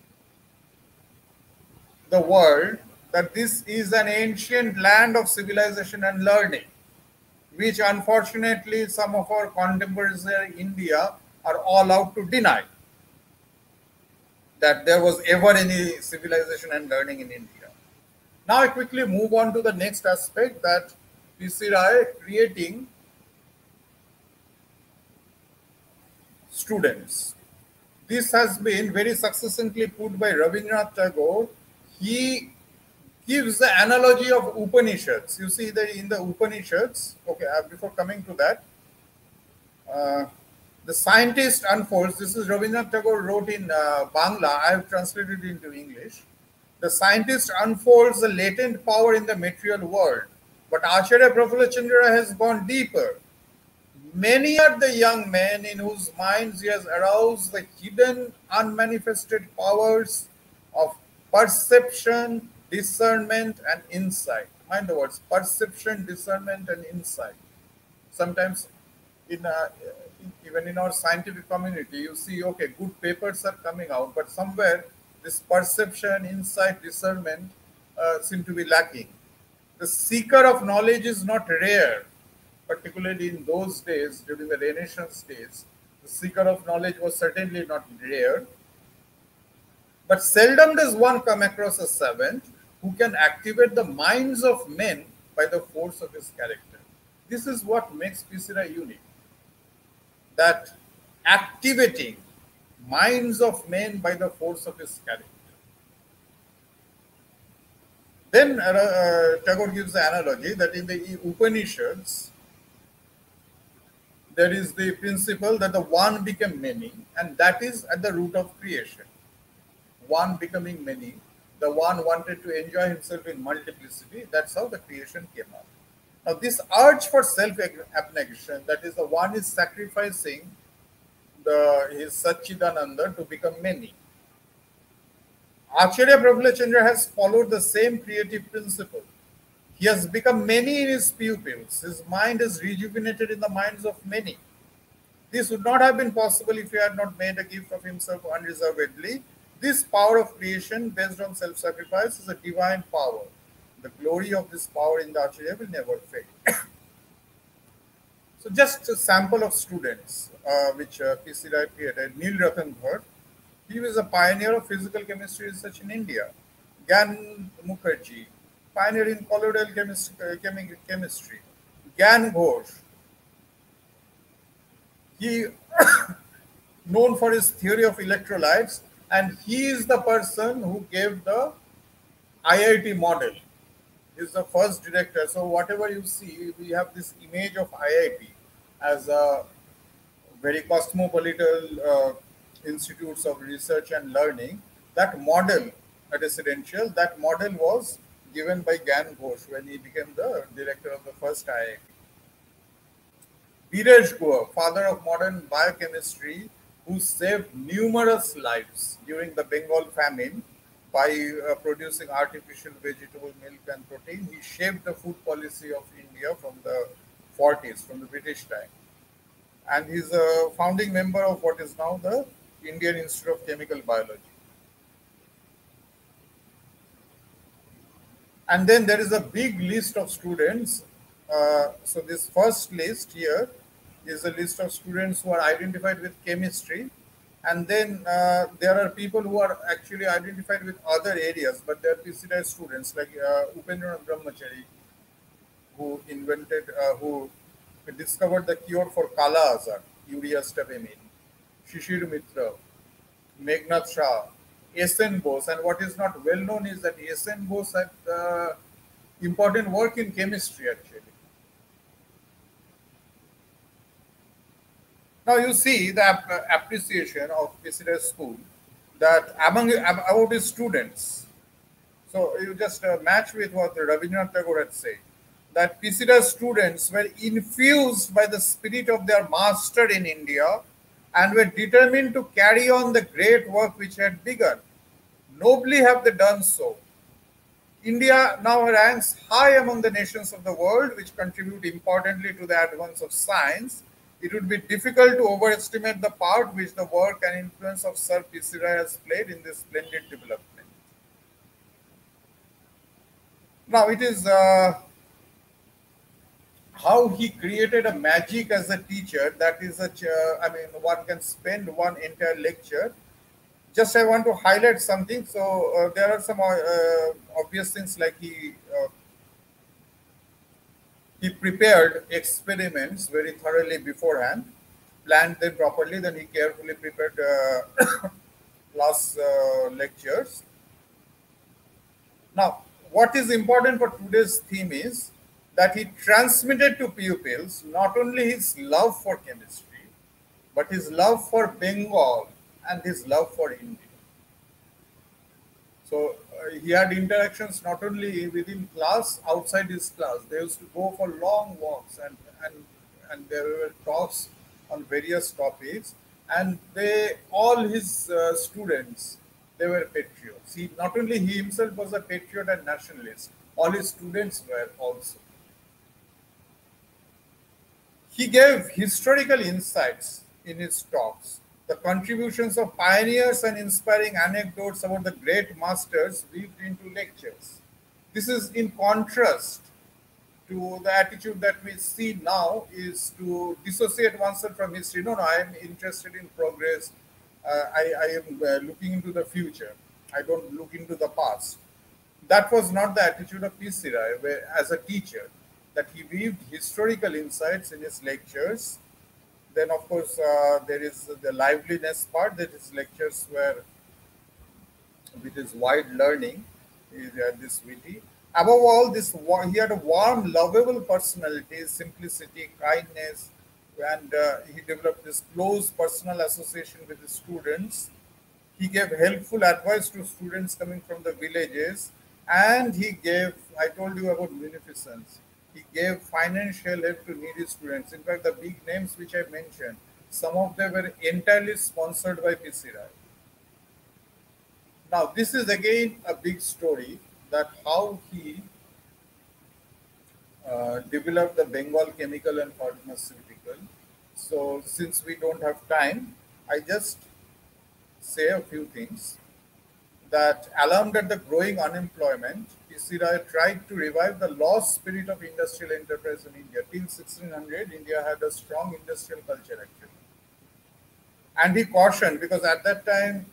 the world that this is an ancient land of civilization and learning, which unfortunately some of our contemporaries in India are all out to deny that there was ever any civilization and learning in India. Now I quickly move on to the next aspect, that P.C. Rai creating students. This has been very succinctly put by Rabindranath Tagore. He gives the analogy of Upanishads. You see that in the Upanishads, okay, before coming to that, the scientist unfolds, this is Rabindranath Tagore wrote in Bangla, I have translated it into English. The scientist unfolds the latent power in the material world, but Acharya Prafulla Chandra has gone deeper. Many are the young men in whose minds he has aroused the hidden, unmanifested powers of perception, discernment, and insight. Mind the words perception, discernment, and insight. Sometimes, even in our scientific community, you see, okay, good papers are coming out, but somewhere this perception, insight, discernment seem to be lacking. The seeker of knowledge is not rare. Particularly in those days, during the Renaissance days, the seeker of knowledge was certainly not rare. But seldom does one come across a savant who can activate the minds of men by the force of his character. This is what makes P.C. Rai unique. That activating minds of men by the force of his character. Then Tagore gives the analogy that in the Upanishads, there is the principle that the one became many, and that is at the root of creation. One becoming many, the one wanted to enjoy himself in multiplicity, that's how the creation came out. Now this urge for self-abnegation, that is the one is sacrificing his Satchidananda to become many. Acharya Prafulla Chandra has followed the same creative principle. He has become many in his pupils. His mind is rejuvenated in the minds of many. This would not have been possible if he had not made a gift of himself unreservedly. This power of creation based on self-sacrifice is a divine power. The glory of this power in the Acharya will never fade. So just a sample of students which P.C. Rai created. Neil Ratan Bhatt, he was a pioneer of physical chemistry research in India. Gyan Mukherjee, pioneer in colloidal chemistry. Gyan Ghosh, he known for his theory of electrolytes, and he is the person who gave the IIT model. He is the first director. So whatever you see, we have this image of IIT as a very cosmopolitan institutes of research and learning. That model at residential, that model was given by Gyan Ghosh when he became the director of the first IIT. Birej Goa, father of modern biochemistry, who saved numerous lives during the Bengal famine by producing artificial vegetable milk and protein. He shaped the food policy of India from the 40s, from the British time. And he's a founding member of what is now the Indian Institute of Chemical Biology. And then there is a big list of students. So this first list here is a list of students who are identified with chemistry. And then there are people who are actually identified with other areas, but they are P.C. Rai students like Upendranath Brahmachari, who discovered the cure for Kala Azar, urea stapamine, Shishir Mitra, Meghnad Shah, S.N. Bose, and what is not well known is that S.N. Bose had important work in chemistry actually. Now you see the appreciation of P.C. Rai school that about his students. So you just match with what Rabindranath Tagore had said. that PCDA students were infused by the spirit of their master in India and were determined to carry on the great work which had begun. Nobly have they done so. India now ranks high among the nations of the world which contribute importantly to the advance of science. It would be difficult to overestimate the part which the work and influence of Sir P.C. Roy has played in this splendid development. Now it is how he created a magic as a teacher that is I mean, one can spend one entire lecture. Just I want to highlight something. So there are some obvious things like he prepared experiments very thoroughly beforehand, planned them properly, then he carefully prepared last lectures. Now, what is important for today's theme is that he transmitted to pupils not only his love for chemistry, but his love for Bengal and his love for India. So he had interactions not only within class, outside his class. They used to go for long walks and there were talks on various topics. And they, all his students, they were patriots. He, not only he himself was a patriot and nationalist, all his students were also. He gave historical insights in his talks. The contributions of pioneers and inspiring anecdotes about the great masters weaved into lectures. This is in contrast to the attitude that we see now, is to dissociate oneself from history. No, I am interested in progress. I am looking into the future. I don't look into the past. That was not the attitude of P.C. Roy as a teacher, that he weaved historical insights in his lectures. Then, of course, there is the liveliness part, that his lectures were, with his wide learning, this witty. Above all, he had a warm, lovable personality, simplicity, kindness, and he developed this close personal association with his students. He gave helpful advice to students coming from the villages, and he gave, I told you about munificence, he gave financial help to needy students. In fact, the big names which I mentioned, some of them were entirely sponsored by P.C. Roy. Now, this is again a big story, that how he developed the Bengal chemical and pharmaceutical. So, since we don't have time, I just say a few things. That alarmed at the growing unemployment, P.C. Roy tried to revive the lost spirit of industrial enterprise in India. Till 1600, India had a strong industrial culture actually. And he cautioned, because at that time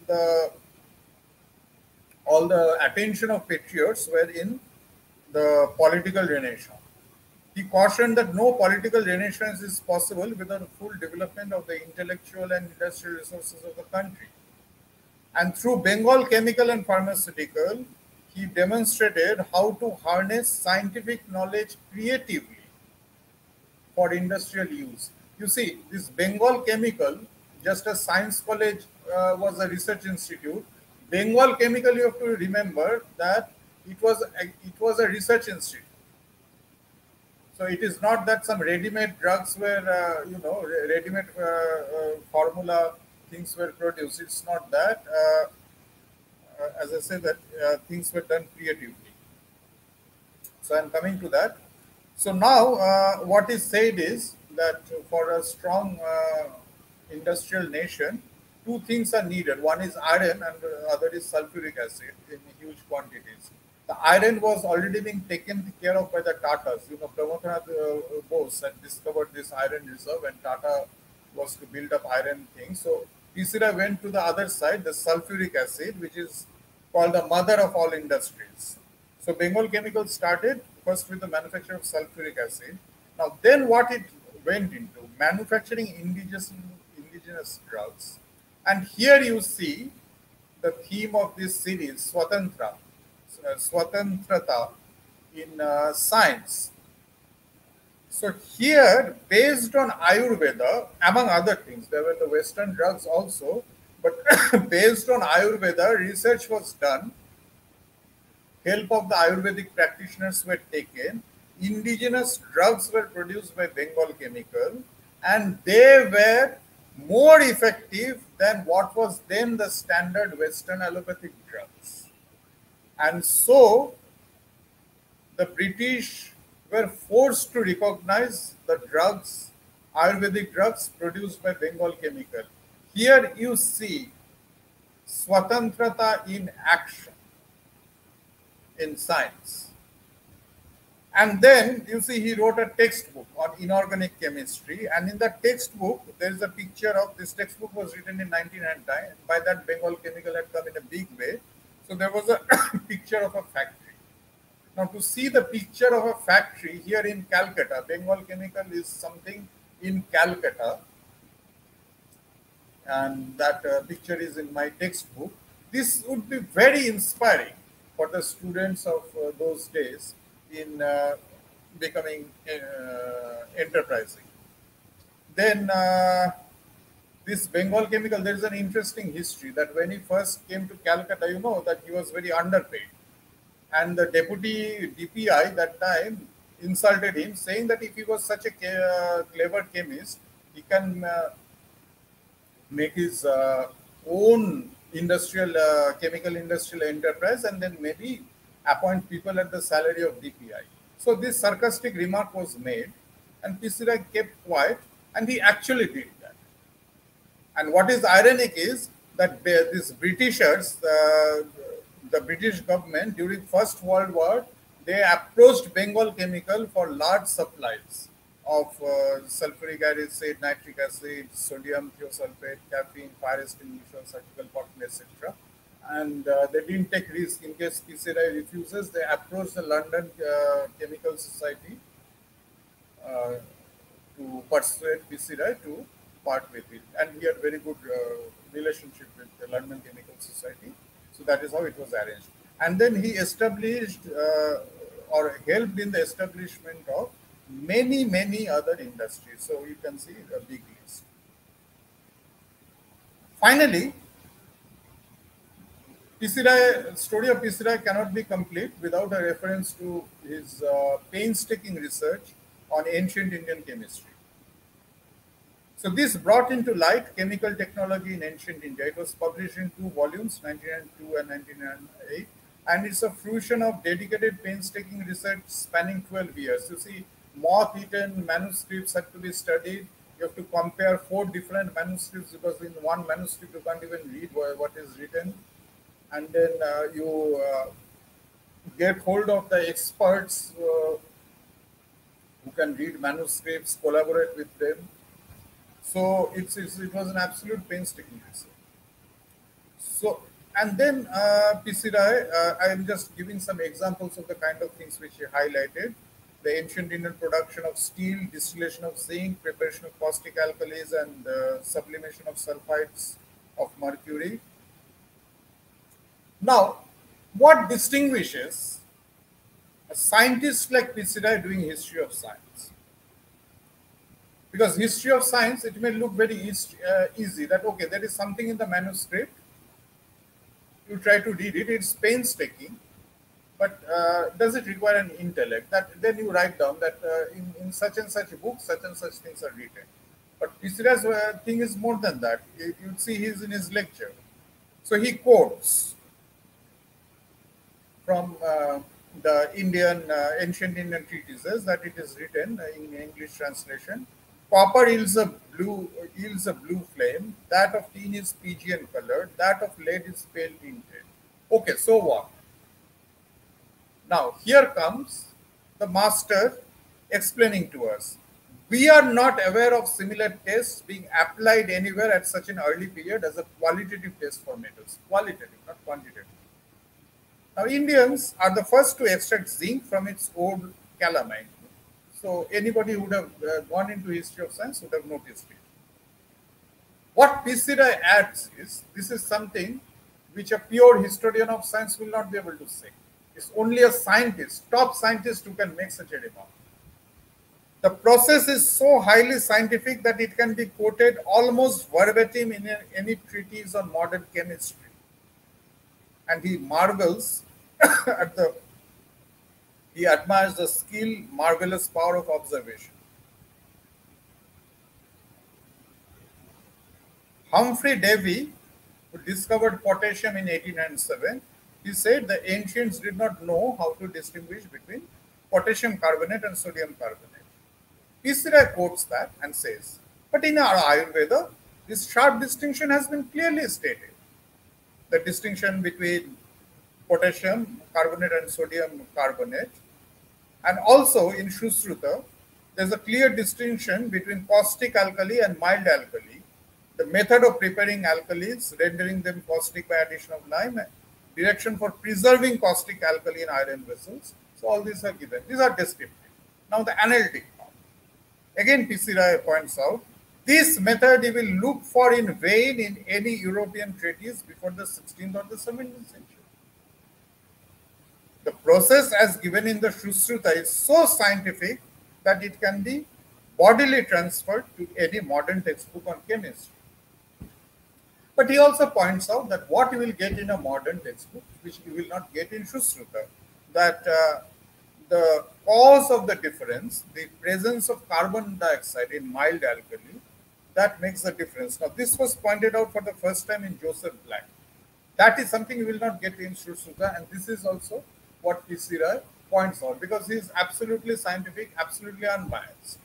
all the attention of patriots were in the political renaissance. He cautioned that no political renaissance is possible without a full development of the intellectual and industrial resources of the country. And through Bengal chemical and pharmaceutical, he demonstrated how to harness scientific knowledge creatively for industrial use. You see, this Bengal chemical, just as Science College was a research institute, Bengal chemical, you have to remember that it was a research institute. So it is not that some ready-made drugs were, ready-made formula things were produced. It's not that. As I said, that things were done creatively. So I'm coming to that. So now what is said is that for a strong industrial nation, two things are needed. One is iron and the other is sulfuric acid in huge quantities. The iron was already being taken care of by the Tatas. Pramothanath Bose had discovered this iron reserve, and Tata was to build up iron things. So P.C. Roy went to the other side, the sulfuric acid, which is called the mother of all industries. So Bengal Chemical started first with the manufacture of sulfuric acid. Now then what it went into, manufacturing indigenous drugs. And here you see the theme of this series, Swatantrata in science. So here, based on Ayurveda, among other things, there were the Western drugs also, but based on Ayurveda, research was done. Help of the Ayurvedic practitioners were taken. indigenous drugs were produced by Bengal Chemical, and they were more effective than what was then the standard Western allopathic drugs. And so the British were forced to recognize the drugs, Ayurvedic drugs produced by Bengal Chemical. Here you see Swatantrata in action in science. And then you see he wrote a textbook on inorganic chemistry, and in that textbook there is a picture of this. Textbook was written in 1909. By that, Bengal Chemical had come in a big way. So there was a picture of a factory. Now to see the picture of a factory here in Calcutta, Bengal Chemical is something in Calcutta, and that picture is in my textbook. This would be very inspiring for the students of those days in becoming enterprising. Then this Bengal Chemical, there is an interesting history that when he first came to Calcutta, you know that he was very underpaid. And the deputy DPI that time insulted him, saying that if he was such a clever chemist, he can make his own industrial, chemical industrial enterprise, and then maybe appoint people at the salary of DPI. So this sarcastic remark was made, and P.C. Roy kept quiet, and he actually did that. And what is ironic is that these Britishers, the British government during First World War, they approached Bengal Chemical for large supplies of sulfuric acid, nitric acid, sodium thiosulfate, caffeine, fire extinguisher, surgical cotton, etc. And they didn't take risk. In case P.C. Roy refuses, they approached the London Chemical Society to persuade P.C. Roy to part with it. And he had very good relationship with the London Chemical Society. So that is how it was arranged. And then he established or helped in the establishment of many other industries. So you can see a big list. Finally, P.C. Roy, story of P.C. Roy cannot be complete without a reference to his painstaking research on ancient Indian chemistry. So this brought into light chemical technology in ancient India. It was published in 2 volumes, 1902 and 1908, and it's a fruition of dedicated painstaking research spanning 12 years. You see, moth-eaten manuscripts had to be studied. You have to compare 4 different manuscripts, because in one manuscript you can't even read what is written. And then you get hold of the experts who can read manuscripts, collaborate with them. So it was an absolute painstaking research. So, and then P.C. Roy, I am just giving some examples of the kind of things which he highlighted. The ancient Indian production of steel, distillation of zinc, preparation of caustic alkalis, and sublimation of sulfides of mercury. Now, what distinguishes a scientist like P.C. Roy doing history of science? Because history of science, it may look very easy that, okay, there is something in the manuscript, you try to read it, it's painstaking, but does it require an intellect? That then you write down that in such and such books, such and such things are written. But P.C. Roy's thing is more than that. You'd see he's in his lecture. So he quotes from the ancient Indian treatises that it is written in English translation. Copper yields a blue flame. That of tin is Pigeon colored. That of lead is pale tinted. Okay, so what? Now here comes the master explaining to us. We are not aware of similar tests being applied anywhere at such an early period as a qualitative test for metals. Qualitative, not quantitative. Now Indians are the first to extract zinc from its old calamine. So anybody who would have gone into history of science would have noticed it. What P.C. Roy adds is, this is something which a pure historian of science will not be able to say. It's only a scientist, top scientist, who can make such a remark. The process is so highly scientific that it can be quoted almost verbatim in any treatise on modern chemistry. And he marvels at the He admires the skill, marvelous power of observation. Humphrey Davy, who discovered potassium in 1897, he said the ancients did not know how to distinguish between potassium carbonate and sodium carbonate. P.C. Rai quotes that and says, but in our Ayurveda, this sharp distinction has been clearly stated. The distinction between potassium carbonate and sodium carbonate. And also in Sushruta, there's a clear distinction between caustic alkali and mild alkali. The method of preparing alkalis, rendering them caustic by addition of lime, direction for preserving caustic alkali in iron vessels. So all these are given. These are descriptive. Now the analytic part. Again, P.C. Rai points out, this method you will look for in vain in any European treatise before the 16th or the 17th century. The process as given in the Sushruta is so scientific that it can be bodily transferred to any modern textbook on chemistry. But he also points out that what you will get in a modern textbook, which you will not get in Sushruta, that the cause of the difference, the presence of carbon dioxide in mild alkali, that makes the difference. Now, this was pointed out for the first time in Joseph Black. That is something you will not get in Sushruta, and this is also what P.C. Rai points out, because he is absolutely scientific, absolutely unbiased.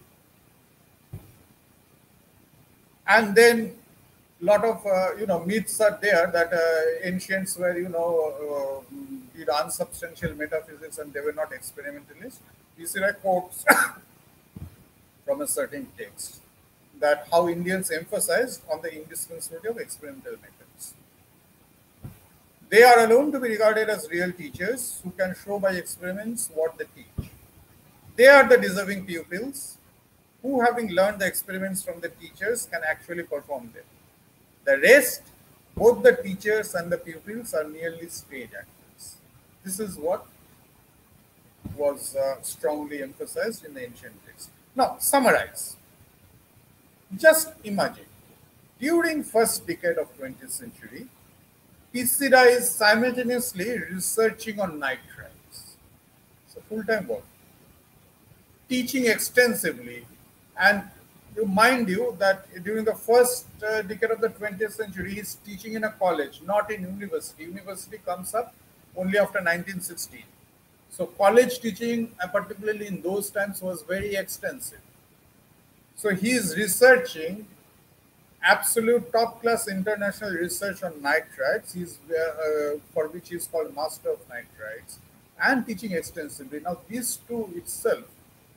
And then lot of myths are there that ancients were did unsubstantial metaphysics and they were not experimentalists. P.C. Rai quotes from a certain text that how Indians emphasized on the indispensability of experimental methods. They are alone to be regarded as real teachers who can show by experiments what they teach. They are the deserving pupils who, having learned the experiments from the teachers, can actually perform them. The rest, both the teachers and the pupils, are merely stage actors. This is what was strongly emphasized in the ancient text. Now, summarize. Just imagine, during first decade of 20th century, P.C. Rai is simultaneously researching on nitrites. It's a full-time work. Teaching extensively, and mind you that during the first decade of the 20th century, he's teaching in a college, not in university. University comes up only after 1916. So college teaching, particularly in those times, was very extensive. So he is researching absolute top-class international research on nitrites, for which he is called Master of Nitrites, and teaching extensively. Now, these two itself,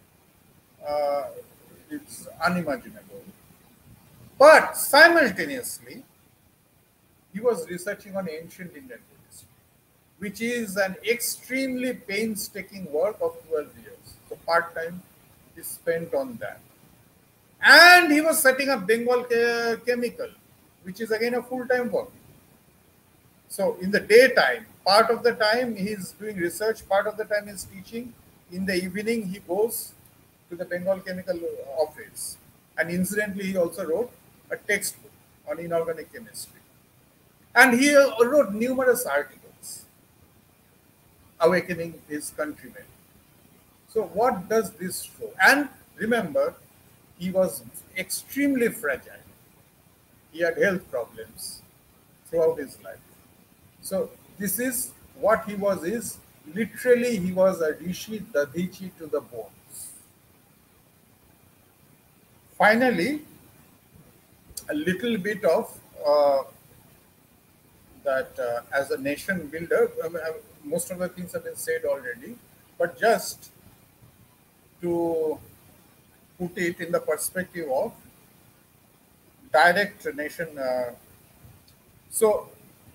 it's unimaginable. But simultaneously, he was researching on ancient Indian chemistry, which is an extremely painstaking work of 12 years. So part-time is spent on that. And he was setting up Bengal Chemical, which is again a full-time work. So in the daytime, part of the time he is doing research, part of the time he is teaching. In the evening, he goes to the Bengal Chemical office. And incidentally, he also wrote a textbook on inorganic chemistry. And he wrote numerous articles awakening his countrymen. So what does this show? And remember, he was extremely fragile. He had health problems throughout his life. So this is what he was is, literally he was a Rishi Dadhichi to the bones. Finally, a little bit of that as a nation builder, most of the things have been said already, but just to put it in the perspective of direct nation. So,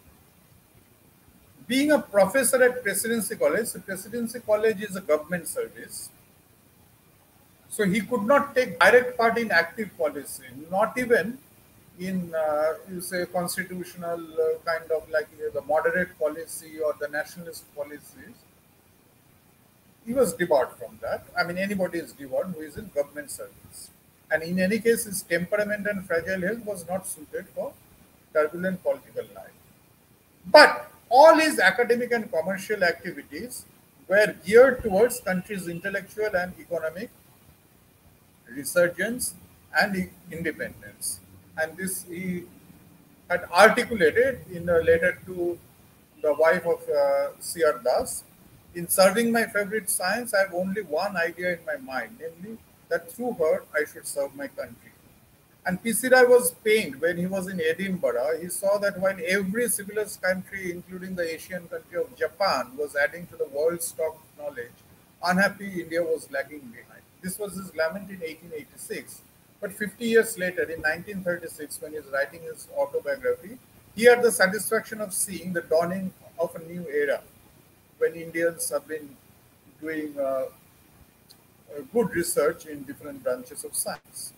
being a professor at Presidency College, so Presidency College is a government service. So he could not take direct part in active policy, not even in, you say, constitutional kind of like the moderate policy or the nationalist policies. He was debarred from that. I mean, anybody is debarred who is in government service. And in any case, his temperament and fragile health was not suited for turbulent political life. But all his academic and commercial activities were geared towards country's intellectual and economic resurgence and independence. And this he had articulated in a letter to the wife of C.R. Das. In serving my favorite science, I have only one idea in my mind, namely that through her I should serve my country. And P.C. Rai was pained when he was in Edinburgh. He saw that while every civilized country, including the Asian country of Japan, was adding to the world's stock of knowledge, unhappy India was lagging behind. This was his lament in 1886. But 50 years later, in 1936, when he was writing his autobiography, he had the satisfaction of seeing the dawning of a new era when Indians have been doing good research in different branches of science.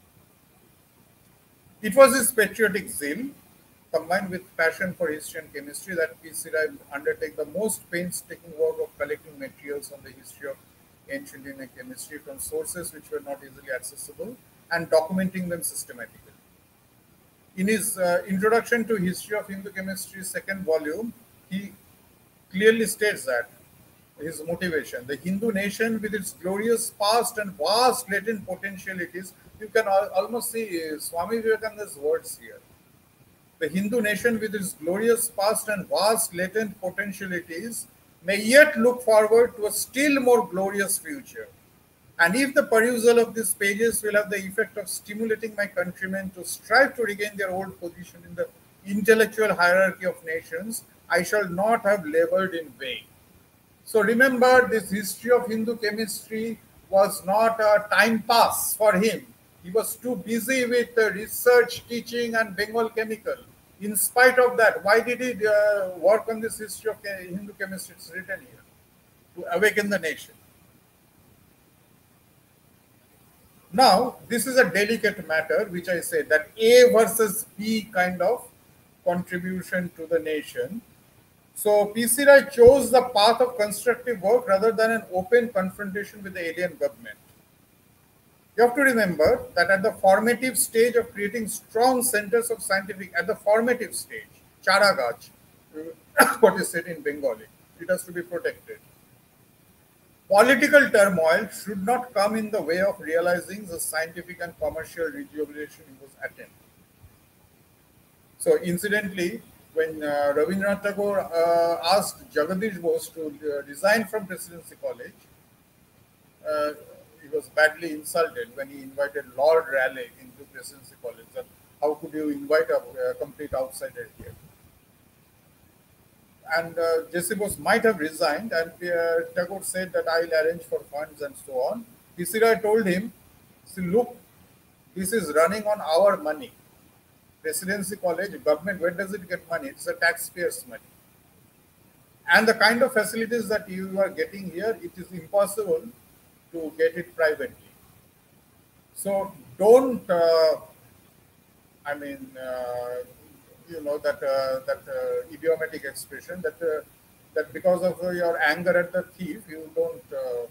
It was his patriotic zeal, combined with passion for history and chemistry, that P.C. Rai undertake the most painstaking work of collecting materials on the history of ancient Indian chemistry from sources which were not easily accessible and documenting them systematically. In his introduction to History of Hindu Chemistry, second volume, he clearly states that his motivation, the Hindu nation with its glorious past and vast latent potentialities, you can almost see Swami Vivekananda's words here. The Hindu nation with its glorious past and vast latent potentialities may yet look forward to a still more glorious future. And if the perusal of these pages will have the effect of stimulating my countrymen to strive to regain their old position in the intellectual hierarchy of nations, I shall not have labored in vain. So remember, this History of Hindu Chemistry was not a time pass for him. He was too busy with research, teaching, and Bengal Chemical. In spite of that, why did he work on this History of Hindu Chemistry? It's written here, to awaken the nation. Now, this is a delicate matter, which I say that A versus B kind of contribution to the nation. So P.C. Rai chose the path of constructive work rather than an open confrontation with the alien government. You have to remember that at the formative stage of creating strong centers of scientific, at the formative stage, Charagach, what is said in Bengali, it has to be protected. Political turmoil should not come in the way of realizing the scientific and commercial rejuvenation he was attempting. So incidentally, when Rabindranath Tagore asked Jagadish Bose to resign from Presidency College, he was badly insulted when he invited Lord Raleigh into Presidency College. That how could you invite a complete outsider here? And J.C. Bose might have resigned, and Tagore said that I'll arrange for funds and so on. P.C. Rai told him, see, look, this is running on our money. Presidency College, government, where does it get money? It's the taxpayers' money. And the kind of facilities that you are getting here, it is impossible to get it privately. So don't, you know, that idiomatic expression that because of your anger at the thief, you don't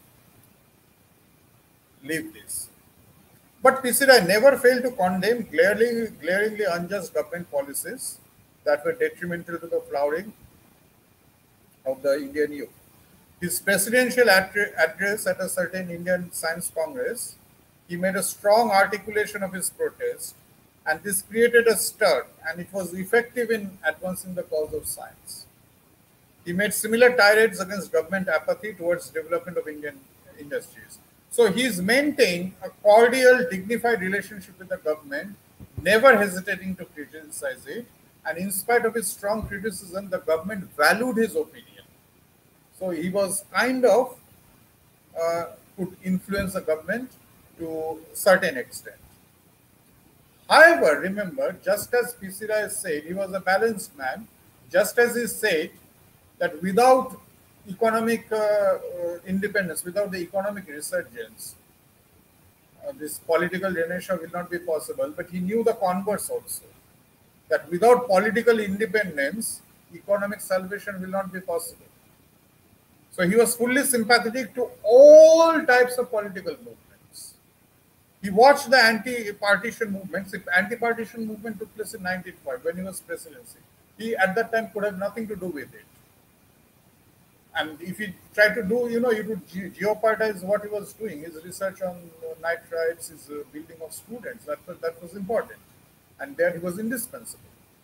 leave this. But P.C. Rai never failed to condemn glaringly unjust government policies that were detrimental to the flowering of the Indian youth. His presidential address at a certain Indian Science Congress, he made a strong articulation of his protest, and this created a stir, and it was effective in advancing the cause of science. He made similar tirades against government apathy towards development of Indian industries. So he's maintained a cordial, dignified relationship with the government, never hesitating to criticize it. And in spite of his strong criticism, the government valued his opinion. So he was kind of could influence the government to a certain extent. However, remember, just as P.C. Rai said, he was a balanced man, just as he said that without economic independence, without the economic resurgence, this political renaissance will not be possible. But he knew the converse also, that without political independence, economic salvation will not be possible. So he was fully sympathetic to all types of political movements. He watched the anti-partition movements. If anti-partition movement took place in 1905 when he was presidency, he at that time could have nothing to do with it. And if you try to do, you would jeopardize what he was doing, his research on nitrites, his building of students. That was important. And there he was indispensable.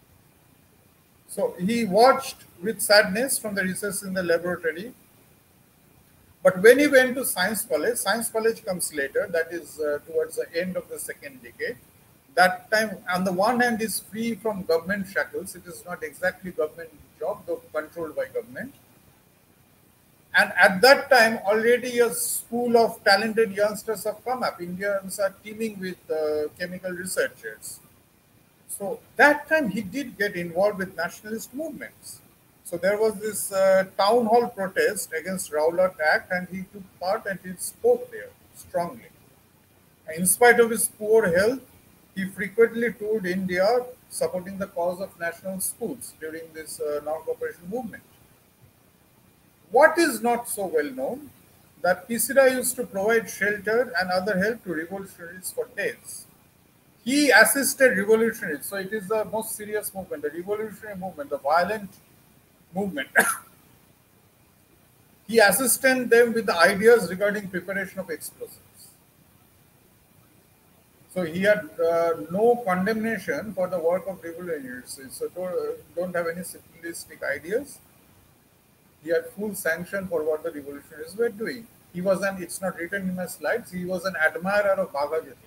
So he watched with sadness from the research in the laboratory. But when he went to Science College comes later, that is towards the end of the second decade. That time, on the one hand, is free from government shackles. It is not exactly government job, though controlled by government. And at that time, already a school of talented youngsters have come up. Indians are teeming with chemical researchers. So that time he did get involved with nationalist movements. So there was this town hall protest against Rowlatt Act, and he took part and he spoke there strongly. And in spite of his poor health, he frequently toured India supporting the cause of national schools during this non-cooperation movement. What is not so well known, that Pisira used to provide shelter and other help to revolutionaries for days. He assisted revolutionaries, so it is the most serious movement, the revolutionary movement, the violent movement. He assisted them with the ideas regarding preparation of explosives. So he had no condemnation for the work of revolutionaries. So don't have any simplistic ideas. He had full sanction for what the revolutionaries were doing. He was it's not written in my slides, he was an admirer of Bhagavad.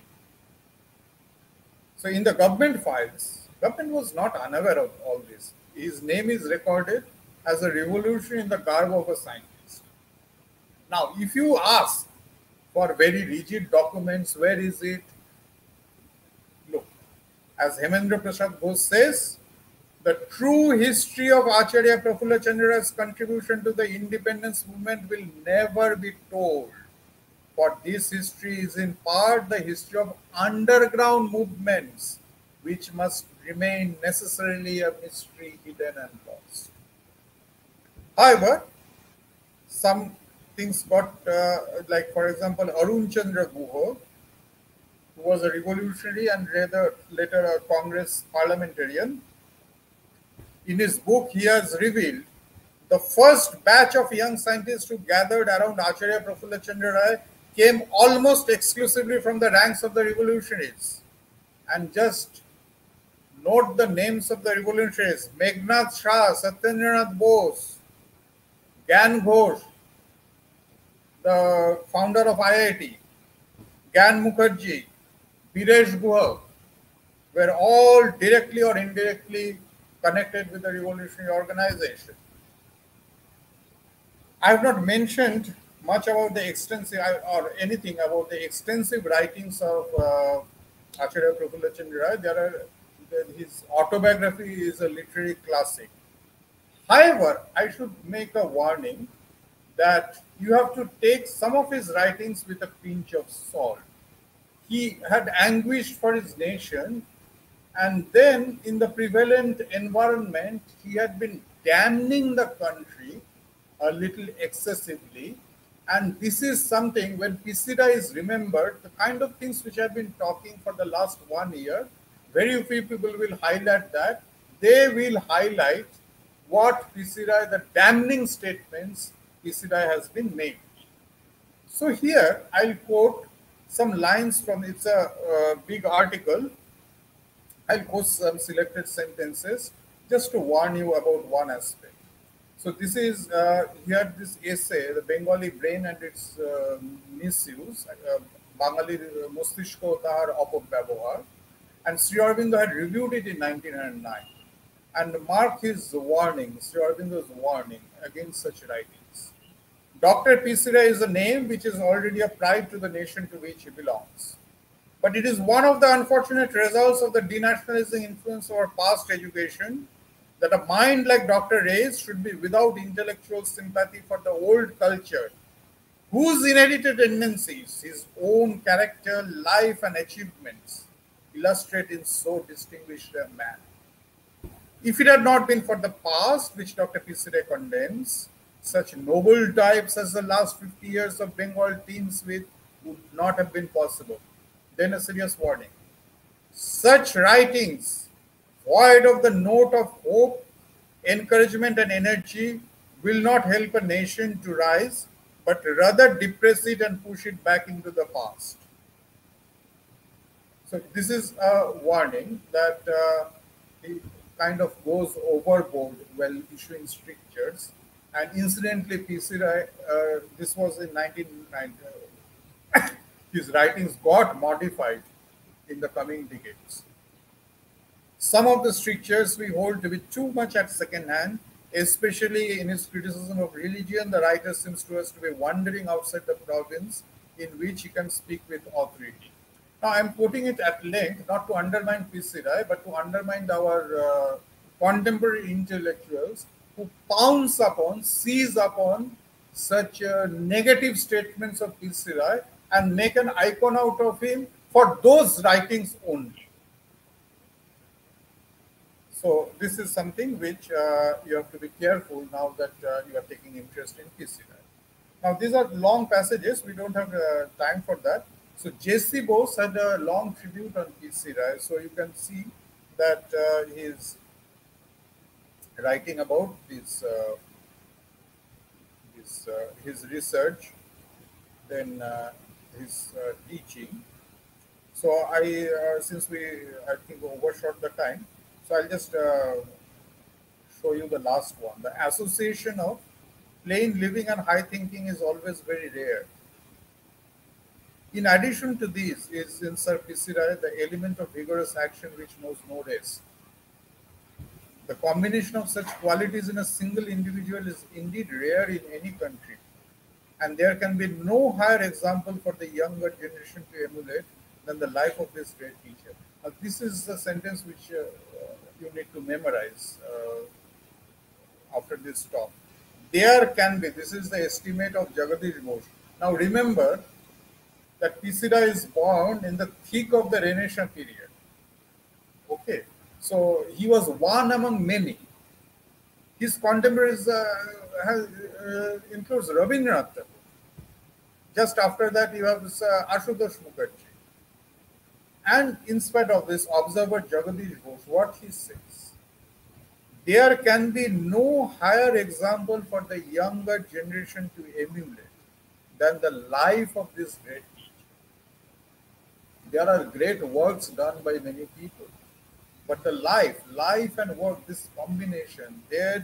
So in the government files, government was not unaware of all this. His name is recorded as a revolutionary in the garb of a scientist. Now, if you ask for very rigid documents, where is it? Look, as Hemendra Prasad Ghosh says, the true history of Acharya Prafulla Chandra's contribution to the independence movement will never be told. For this history is in part the history of underground movements, which must remain necessarily a mystery, hidden and lost. However, some things got, like for example, Arun Chandra Guha, who was a revolutionary and later a Congress parliamentarian. In his book, he has revealed the first batch of young scientists who gathered around Acharya Prafulla Chandra Ray came almost exclusively from the ranks of the revolutionaries. And just note the names of the revolutionaries: Meghnad Shah, Satyendranath Bose, Gyan Ghosh, the founder of IIT, Gyan Mukherjee, Biresh Guha, were all directly or indirectly connected with the revolutionary organization. I have not mentioned much about the extensive or anything about the extensive writings of Acharya Prafulla Chandra Ray. His autobiography is a literary classic. However, I should make a warning that you have to take some of his writings with a pinch of salt. He had anguished for his nation, and then in the prevalent environment, he had been damning the country a little excessively. And this is something, when Pisira is remembered, the kind of things which I've been talking for the last 1 year, very few people will highlight that. They will highlight what Pisira, the damning statements Pisira has been made. So here I'll quote some lines from, it's a big article. I'll quote some selected sentences just to warn you about one aspect. So this is, here this essay, The Bengali Brain and its Misuse, Bangali Mostishko Tahar Apobhyabhar, and Sri Aurobindo had reviewed it in 1909 and marked his warning, Sri Aurobindo's warning against such writings. Dr. Pisira is a name which is already a pride to the nation to which he belongs. But it is one of the unfortunate results of the denationalizing influence of our past education that a mind like Dr. Ray's should be without intellectual sympathy for the old culture, whose inherited tendencies, his own character, life, and achievements illustrate in so distinguished a man. If it had not been for the past, which Dr. Pisira condemns, such noble types as the last 50 years of Bengal teams with would not have been possible. Then a serious warning. Such writings, void of the note of hope, encouragement, and energy, will not help a nation to rise, but rather depress it and push it back into the past. So this is a warning that he kind of goes overboard while issuing strictures. And incidentally, PC Rai, this was in 1990. His writings got modified in the coming decades. Some of the strictures we hold to be too much at second hand, especially in his criticism of religion. The writer seems to us to be wandering outside the province in which he can speak with authority. Now, I'm quoting it at length, not to undermine P.C. Rai, but to undermine our contemporary intellectuals who pounce upon, seize upon such negative statements of P.C. Rai and make an icon out of him for those writings only. So this is something which you have to be careful now that you are taking interest in P.C. Rai. Now, these are long passages. We don't have time for that. So J.C. Bose had a long tribute on P.C. Rai. So you can see that he is writing about his research, then his teaching. So since I think overshot the time, so I'll just show you the last one. The association of plain living and high thinking is always very rare. In addition to these is in Sir P.C. Rai the element of vigorous action which knows no rest. The combination of such qualities in a single individual is indeed rare in any country, and there can be no higher example for the younger generation to emulate than the life of this great teacher. Now, this is the sentence which you need to memorize after this talk. There can be, this is the estimate of Jagadish Bose. Now remember that P.C. Rai is born in the thick of the Renaissance period. Okay, so he was one among many. His contemporaries includes Rabindranath Tagore. Just after that, you have Ashutosh Mukherjee. And in spite of this, observer Jagadish Bose, what he says, there can be no higher example for the younger generation to emulate than the life of this great teacher. There are great works done by many people, but the life and work, this combination, there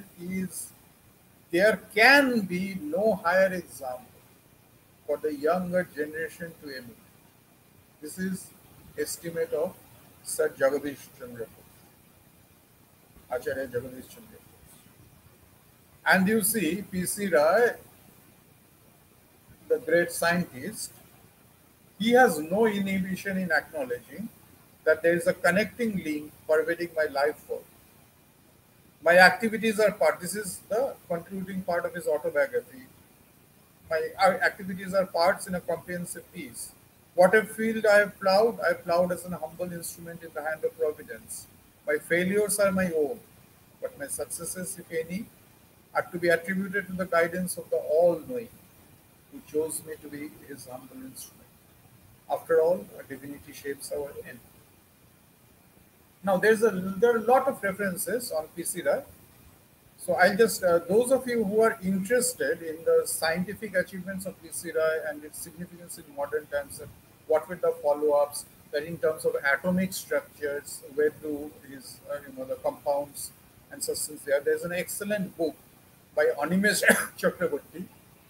can be no higher example for the younger generation to emulate. This is estimate of Sir Jagadish Chandra Bose, Acharya Jagadish Chandra Bose. And you see, P.C. Rai, the great scientist, he has no inhibition in acknowledging that there is a connecting link pervading my life force. My activities are this is the concluding part of his autobiography. My activities are parts in a comprehensive piece. Whatever field I have plowed as an humble instrument in the hand of Providence. My failures are my own, but my successes, if any, are to be attributed to the guidance of the All-Knowing, who chose me to be his humble instrument. After all, a divinity shapes our end. Now, there are a lot of references on P.C. Rai. So I'll just, those of you who are interested in the scientific achievements of P.C. Rai and its significance in modern times, and what were the follow-ups, that in terms of atomic structures, where do his, the compounds and substances there. There's an excellent book by Animesh Chakraborty,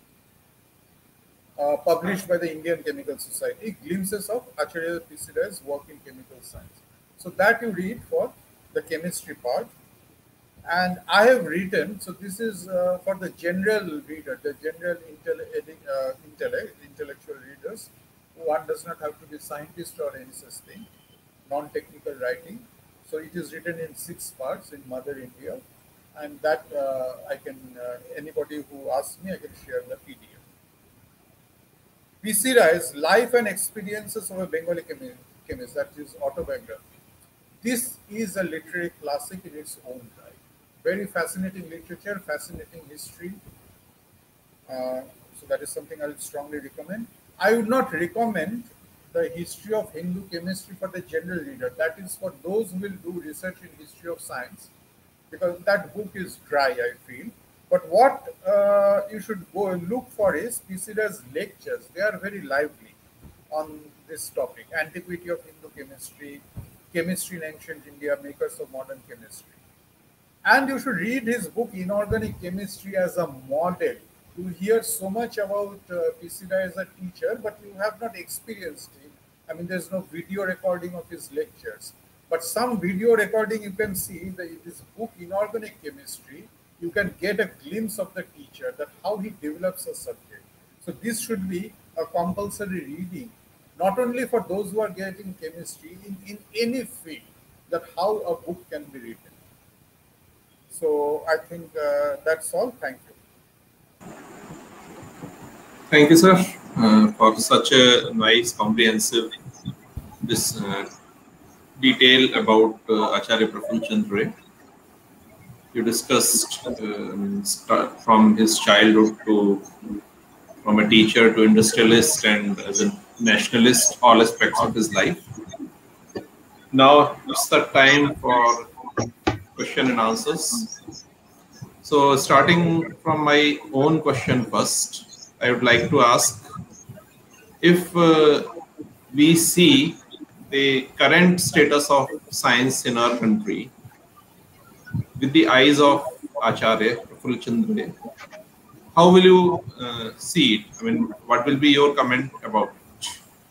published by the Indian Chemical Society, Glimpses of Acharya P.C. Rai's work in chemical science. So that you read for the chemistry part. And I have written, so this is for the general reader, the general intellectual readers, who one does not have to be scientist or any such thing, non-technical writing. So it is written in 6 parts in Mother India, and that I can, anybody who asks me, I can share the PDF. P.C. Rai's Life and Experiences of a Bengali Chemist, that is autobiography. This is a literary classic in its own right. Very fascinating literature, fascinating history. So that is something I would strongly recommend. I would not recommend the history of Hindu chemistry for the general reader. That is for those who will do research in history of science, because that book is dry, I feel. But what you should go and look for is PCDA's lectures. They are very lively on this topic: antiquity of Hindu chemistry, chemistry in ancient India, makers of modern chemistry. And you should read his book Inorganic Chemistry as a model. You hear so much about Pisida as a teacher, but you have not experienced him. I mean, there's no video recording of his lectures, but some video recording you can see this book Inorganic Chemistry. You can get a glimpse of the teacher, that how he develops a subject. So this should be a compulsory reading, not only for those who are getting chemistry in any field, that how a book can be written. So I think that's all. Thank you. Thank you, sir, for such a nice, comprehensive detail about Acharya Praful Chandra Ray. You discussed from his childhood to from a teacher to industrialist and as a nationalist, all aspects of his life. Now it's the time for question and answers. So starting from my own question first, I would like to ask if we see the current status of science in our country with the eyes of Acharya Praful Chandra Ray, how will you see it? I mean, what will be your comment about it?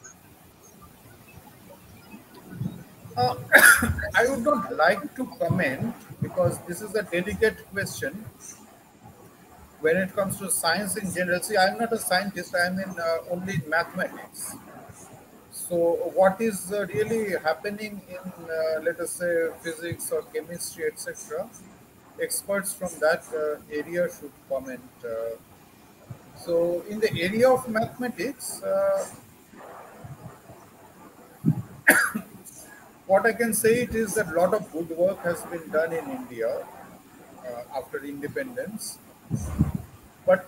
I would not like to comment because this is a delicate question. When it comes to science in general, see, I'm not a scientist. I'm in only in mathematics. So, what is really happening in, let us say, physics or chemistry, etc., experts from that area should comment. So, in the area of mathematics, what I can say it is that a lot of good work has been done in India after independence, but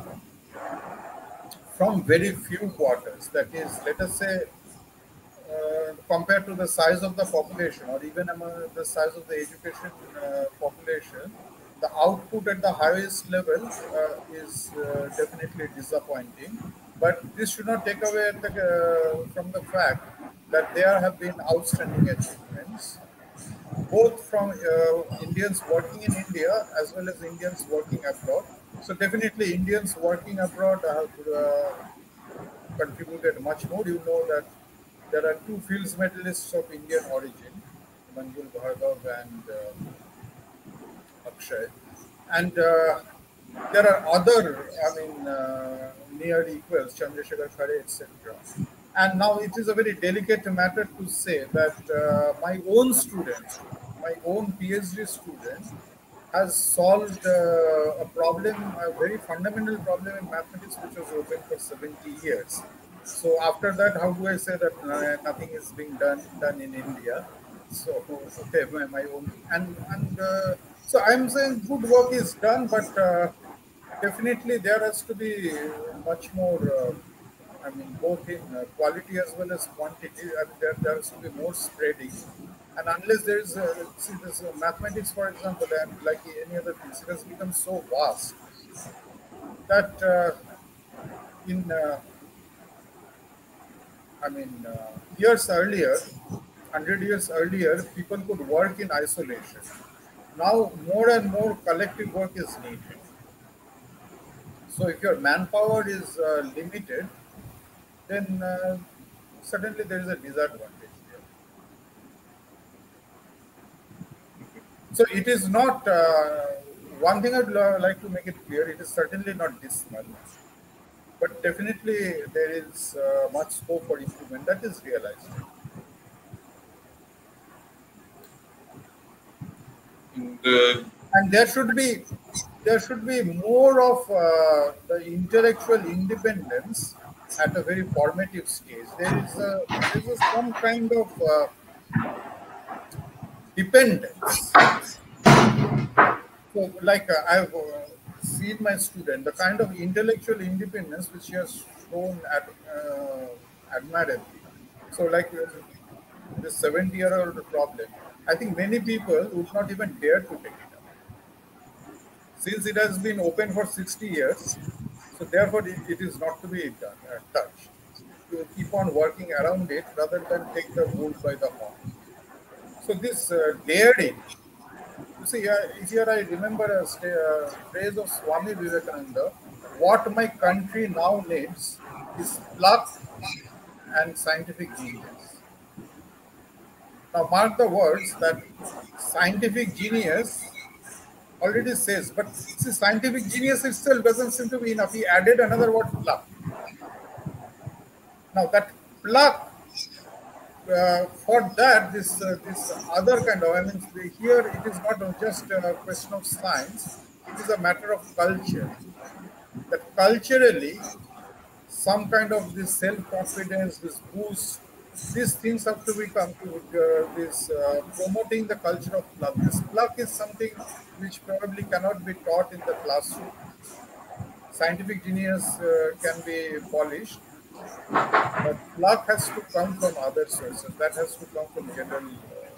from very few quarters. That is, let us say, compared to the size of the population or even among the size of the education population, the output at the highest level is definitely disappointing. But this should not take away from the fact that there have been outstanding achievements, both from Indians working in India as well as Indians working abroad. So definitely Indians working abroad have contributed much more. You know that there are two Fields medalists of Indian origin, Manjul Bhargav and Akshay. And there are other, near equals, Chandrasekhar Khare, etc. And now it is a very delicate matter to say that my own student, my own PhD student, has solved a problem, a very fundamental problem in mathematics, which was open for 70 years. So after that, how do I say that nothing is being done in India? So okay, my own so I'm saying good work is done, but definitely there has to be much more. Both in quality as well as quantity. There has to be more spreading. And unless there is, see, this mathematics, for example, and like any other things, it has become so vast that in years earlier, 100 years earlier, people could work in isolation. Now, more and more collective work is needed. So, if your manpower is limited, then suddenly there is a disadvantage here. So, it is not, one thing I would like to make it clear, it is certainly not dismal. But definitely there is much scope for improvement that is realized. And there should be more of the intellectual independence at a very formative stage. There is some kind of dependence. So, like I've seen my student, the kind of intellectual independence which he has shown admirably. So, like this 70-year-old problem, I think many people would not even dare to take it up. since it has been open for 60 years, so therefore it is not to be done, touched. To keep on working around it rather than take the bull by the horn. So this daring, you see, here I remember a phrase of Swami Vivekananda, what my country now needs is pluck and scientific genius. Now mark the words that scientific genius already says, but see, scientific genius itself doesn't seem to be enough. He added another word, pluck. Now that pluck, for that, this other kind of, I mean, here it is not just a question of science, it is a matter of culture. That culturally, some kind of this self-confidence, this boost, these things have to become to this promoting the culture of pluck. This pluck is something which probably cannot be taught in the classroom. Scientific genius can be polished, but pluck has to come from other sources. That has to come from general.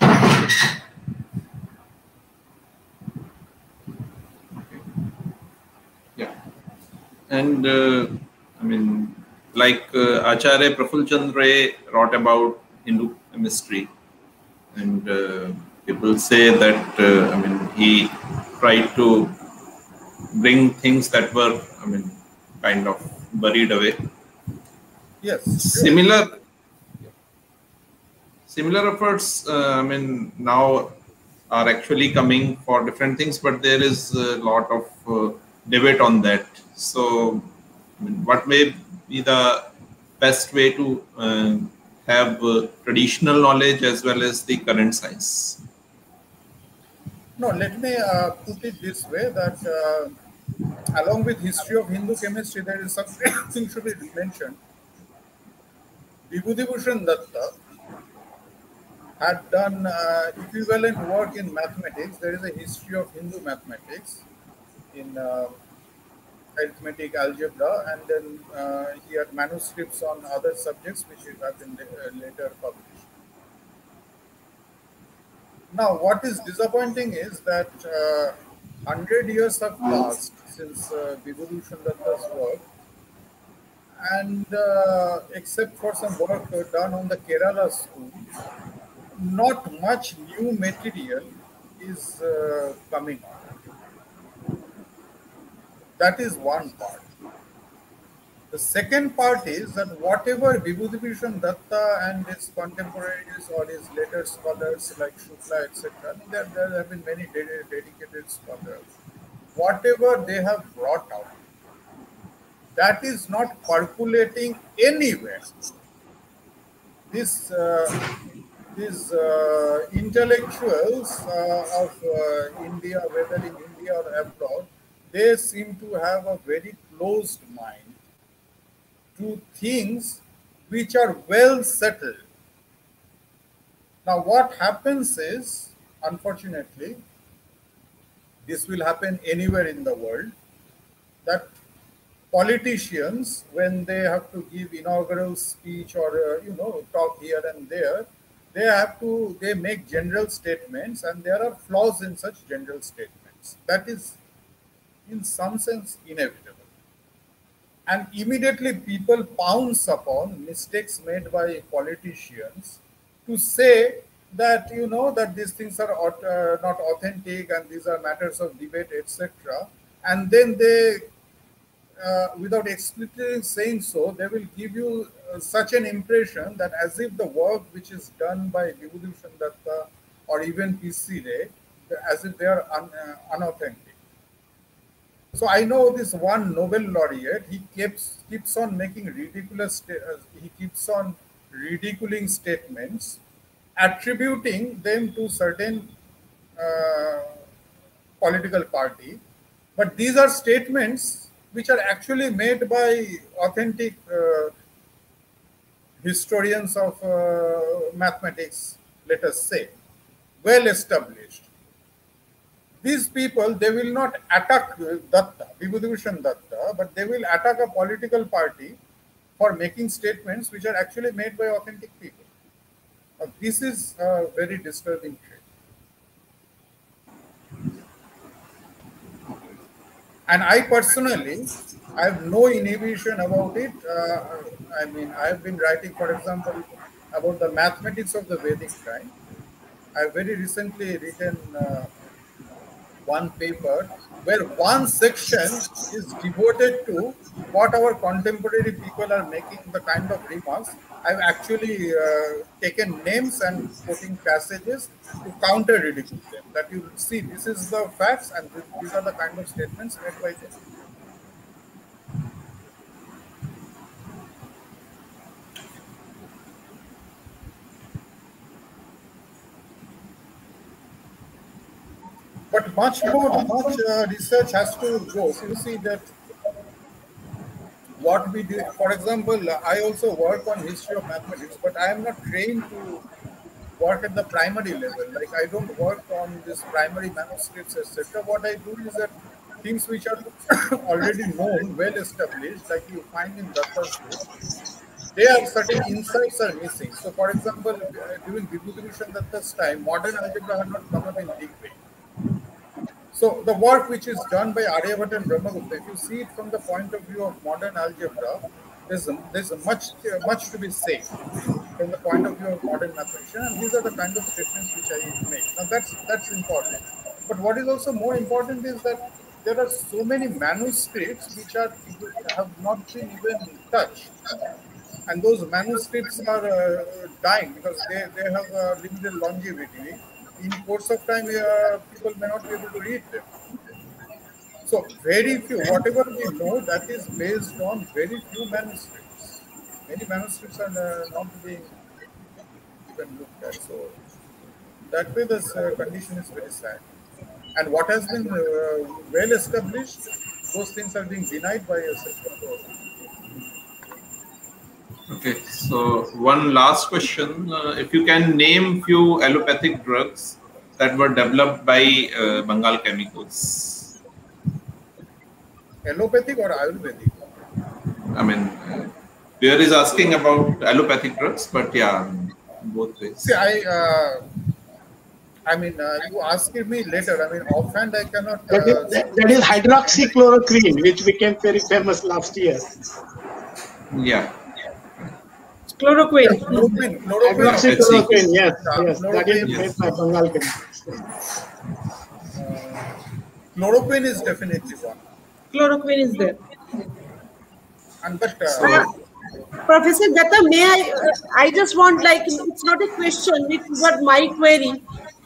Yeah. And I mean, like Acharya Praful Chand Ray wrote about Hindu chemistry, and people say that I mean he tried to bring things that were, I mean, kind of buried away. Yes. Similar efforts, I mean, now are actually coming for different things, but there is a lot of debate on that. So, I mean, what may be the best way to have traditional knowledge as well as the current science? No, let me put it this way that along with history of Hindu chemistry, there is something should be mentioned. Vibhuti Bhushan Datta had done equivalent work in mathematics. There is a history of Hindu mathematics in arithmetic, algebra, and then he had manuscripts on other subjects which have been later published. Now, what is disappointing is that 100 years have passed since Vibhuti Bhushan Datta's work, and except for some work done on the Kerala school, not much new material is coming on. That is one part. The second part is that whatever Vibhuti Bhushan Datta and his contemporaries or his later scholars like Shukla, etc., there have been many dedicated scholars, whatever they have brought out, that is not percolating anywhere. These intellectuals of India, whether in India or abroad, they seem to have a very closed mind to things which are well settled. Now, what happens is, unfortunately, this will happen anywhere in the world, that politicians, when they have to give inaugural speech or talk here and there, they make general statements, and there are flaws in such general statements. That is, in some sense, inevitable. And immediately people pounce upon mistakes made by politicians to say that that these things are not authentic and these are matters of debate, etc. And then they, without explicitly saying so, they will give you such an impression that as if the work which is done by Vibhuti Bhushan Datta or even P.C. Ray, as if they are unauthentic. So I know this one Nobel laureate, he keeps on making ridiculous, he keeps on ridiculing statements, attributing them to certain political party. But these are statements which are actually made by authentic historians of mathematics, let us say, well established. These people, they will not attack Datta, Vibhuti Bhushan Datta, but they will attack a political party for making statements which are actually made by authentic people. This is a very disturbing trait. And I personally, I have no inhibition about it. I mean, I have been writing, for example, about the mathematics of the Vedic time. I have very recently written one paper where one section is devoted to what our contemporary people are making the kind of remarks. I've actually taken names and quoting passages to counter ridicule them. That you see, this is the facts, and these are the kind of statements made by them. But much research has to go. So you see that what we do, for example, I also work on history of mathematics, but I am not trained to work at the primary level. Like I don't work on this primary manuscripts, etc. What I do is that things which are already known, well established, like you find in Datta's book, there are certain insights are missing. So, for example, during Vibhutibhushan Datta's time, modern algebra had not come up in big way. So the work which is done by Aryabhatta and Brahmagupta, if you see it from the point of view of modern algebra, there's much to be said from the point of view of modern mathematician, and these are the kind of statements which I make. Now that's important. But what is also more important is that there are so many manuscripts which have not been even touched, and those manuscripts are dying because they have limited longevity. In course of time, people may not be able to read them. So very few, whatever we know, that is based on very few manuscripts. Many manuscripts are not being even looked at. So that way, this condition is very sad. And what has been well established, those things are being denied by a system. Okay, so one last question. If you can name few allopathic drugs that were developed by Bengal Chemicals. Allopathic or Ayurvedic? I mean, Pierre is asking about allopathic drugs, but yeah, both ways. See, I mean, you ask me later. I mean, offhand, I cannot. That is hydroxychloroquine, which became very famous last year. Yeah. Chloroquine. Hydroxychloroquine, yes. That is made by Bengal Chemicals. Chloroquine is definitely one. Chloroquine is there. And but Professor Datta, may I just want, like, it's not a question, it's what my query.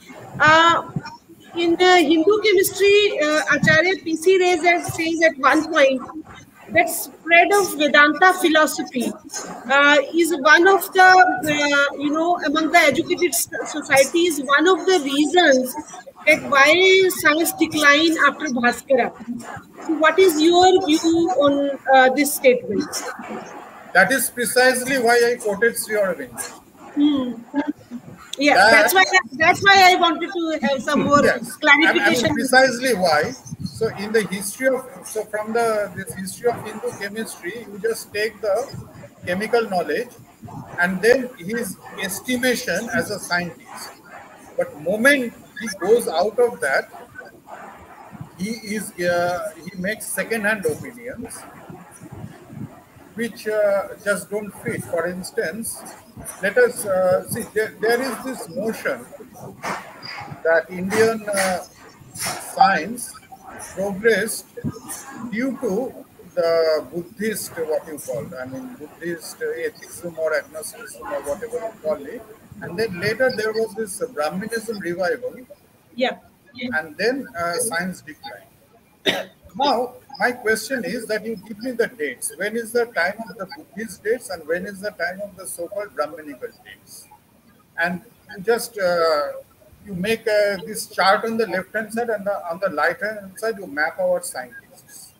In the Hindu chemistry, Acharya P.C. Ray says at one point that spread of Vedanta philosophy is one of the, among the educated societies, one of the reasons that why science decline after Bhaskara. So what is your view on this statement? That is precisely why I quoted Sri Aurobindo. Yeah, that's why I wanted to have some more clarification. And precisely why. So in the history of this history of Hindu chemistry, you just take the chemical knowledge and then his estimation as a scientist. But moment he goes out of that, he makes second-hand opinions which just don't fit. For instance, let us see, there is this notion that Indian science progressed due to the Buddhist, what you call, I mean, Buddhist atheism or agnosticism or whatever you call it. And then later there was this Brahminism revival. Yeah. And then science declined. Now, my question is that you give me the dates. When is the time of the Buddhist dates and when is the time of the so-called Brahminical dates? And you just you make this chart on the left-hand side and on the right-hand side you map our scientists.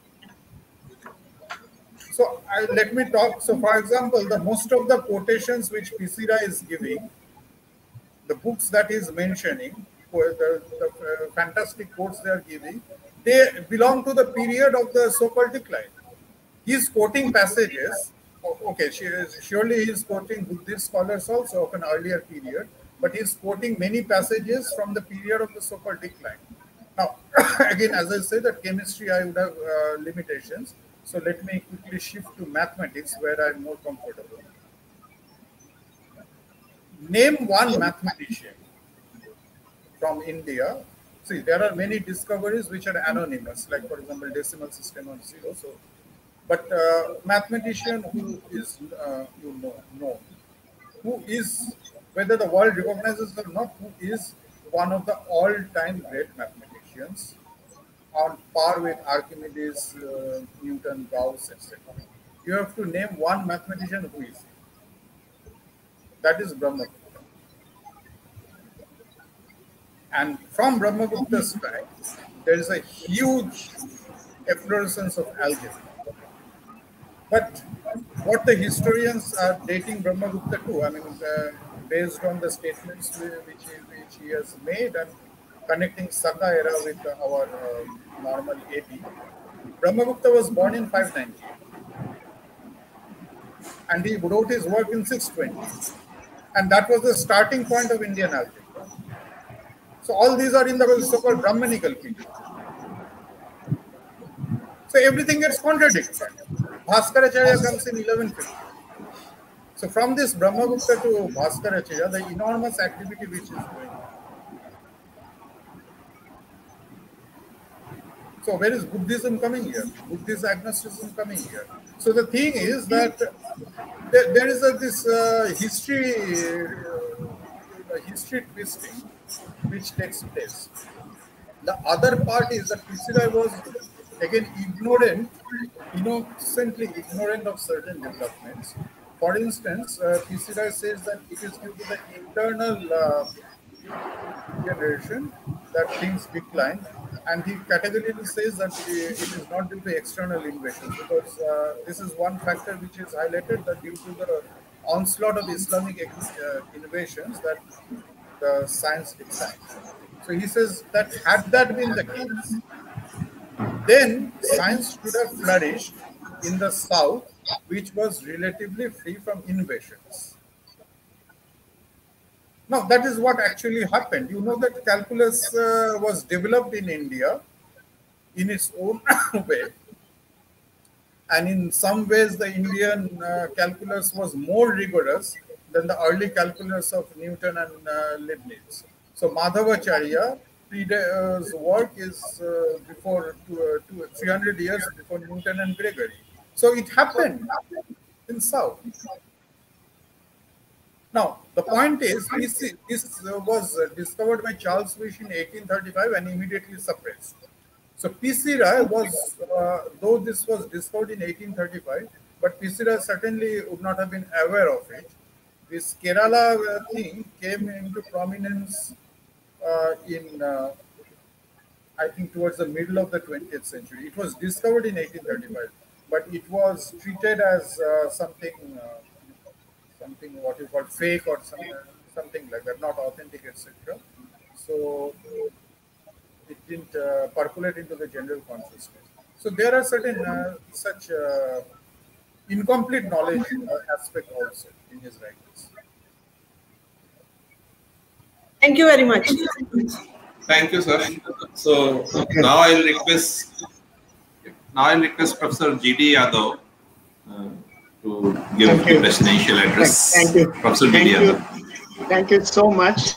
So let me talk. So, for example, the most of the quotations which P.C. Ray is giving, the books that he is mentioning, the fantastic quotes they are giving, they belong to the period of the so-called decline. He is quoting passages. Okay, surely he is quoting Buddhist scholars also of an earlier period, but he is quoting many passages from the period of the so-called decline. Now, again, as I say that chemistry, I would have limitations. So let me quickly shift to mathematics where I'm more comfortable. Name one mathematician from India. See, there are many discoveries which are anonymous, like for example, decimal system on zero. So, but mathematician who is who is, whether the world recognizes or not, who is one of the all-time great mathematicians, on par with Archimedes, Newton, Gauss, etc. You have to name one mathematician who is. That is Brahmagupta. And from Brahmagupta's time, there is a huge efflorescence of algebra. But what the historians are dating Brahmagupta to, I mean, based on the statements which he has made and connecting Saka era with our normal AP, Brahmagupta was born in 590 and he wrote his work in 620. And that was the starting point of Indian algebra. So all these are in the so-called Brahmanical period. So everything gets contradicted. Bhaskaracharya comes in 1150. So from this Brahmagupta to Bhaskaracharya, the enormous activity which is going on. So where is Buddhism coming here? Buddhist agnosticism coming here? So the thing is that there is this history twisting which takes place. The other part is that P.C. Roy was again innocently ignorant of certain developments. For instance, P.C. Roy says that it is due to the internal generation that things decline, and he categorically says that it is not due to external invasions, because this is one factor which is highlighted, that due to the onslaught of Islamic innovations that the science declined. So he says that had that been the case, then science should have flourished in the south, which was relatively free from invasions. Now, that is what actually happened. You know that calculus was developed in India in its own way. And in some ways, the Indian calculus was more rigorous than the early calculus of Newton and Leibniz. So Madhavacharya's work is before 300 years before Newton and Gregory. So it happened in South. Now, the point is, this was discovered by Charles Fish in 1835 and immediately suppressed. So P.C. Roy was, though this was discovered in 1835, but P.C. Roy certainly would not have been aware of it. This Kerala thing came into prominence I think towards the middle of the 20th century. It was discovered in 1835, but it was treated as something what you call fake or something like that, not authentic, etc. So it didn't percolate into the general consciousness. So there are certain such incomplete knowledge aspect also in his writings. Thank you very much. Thank you, sir. So now I'll request Professor G.D. Yadav to give the presidential address. Thank you. Professor G.D. Yadav. Thank you so much.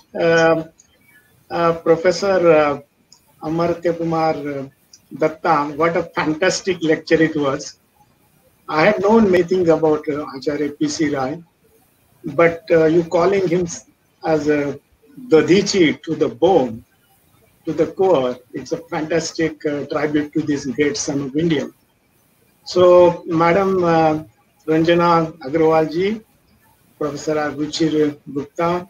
Professor Amartya Kumar Datta, what a fantastic lecture it was. I have known many things about Acharya P.C. Roy, but you calling him as a Dadhichi to the bone, to the core, it's a fantastic tribute to this great son of India. So, Madam Ranjana Agrawal ji, Professor Ruchir Gupta,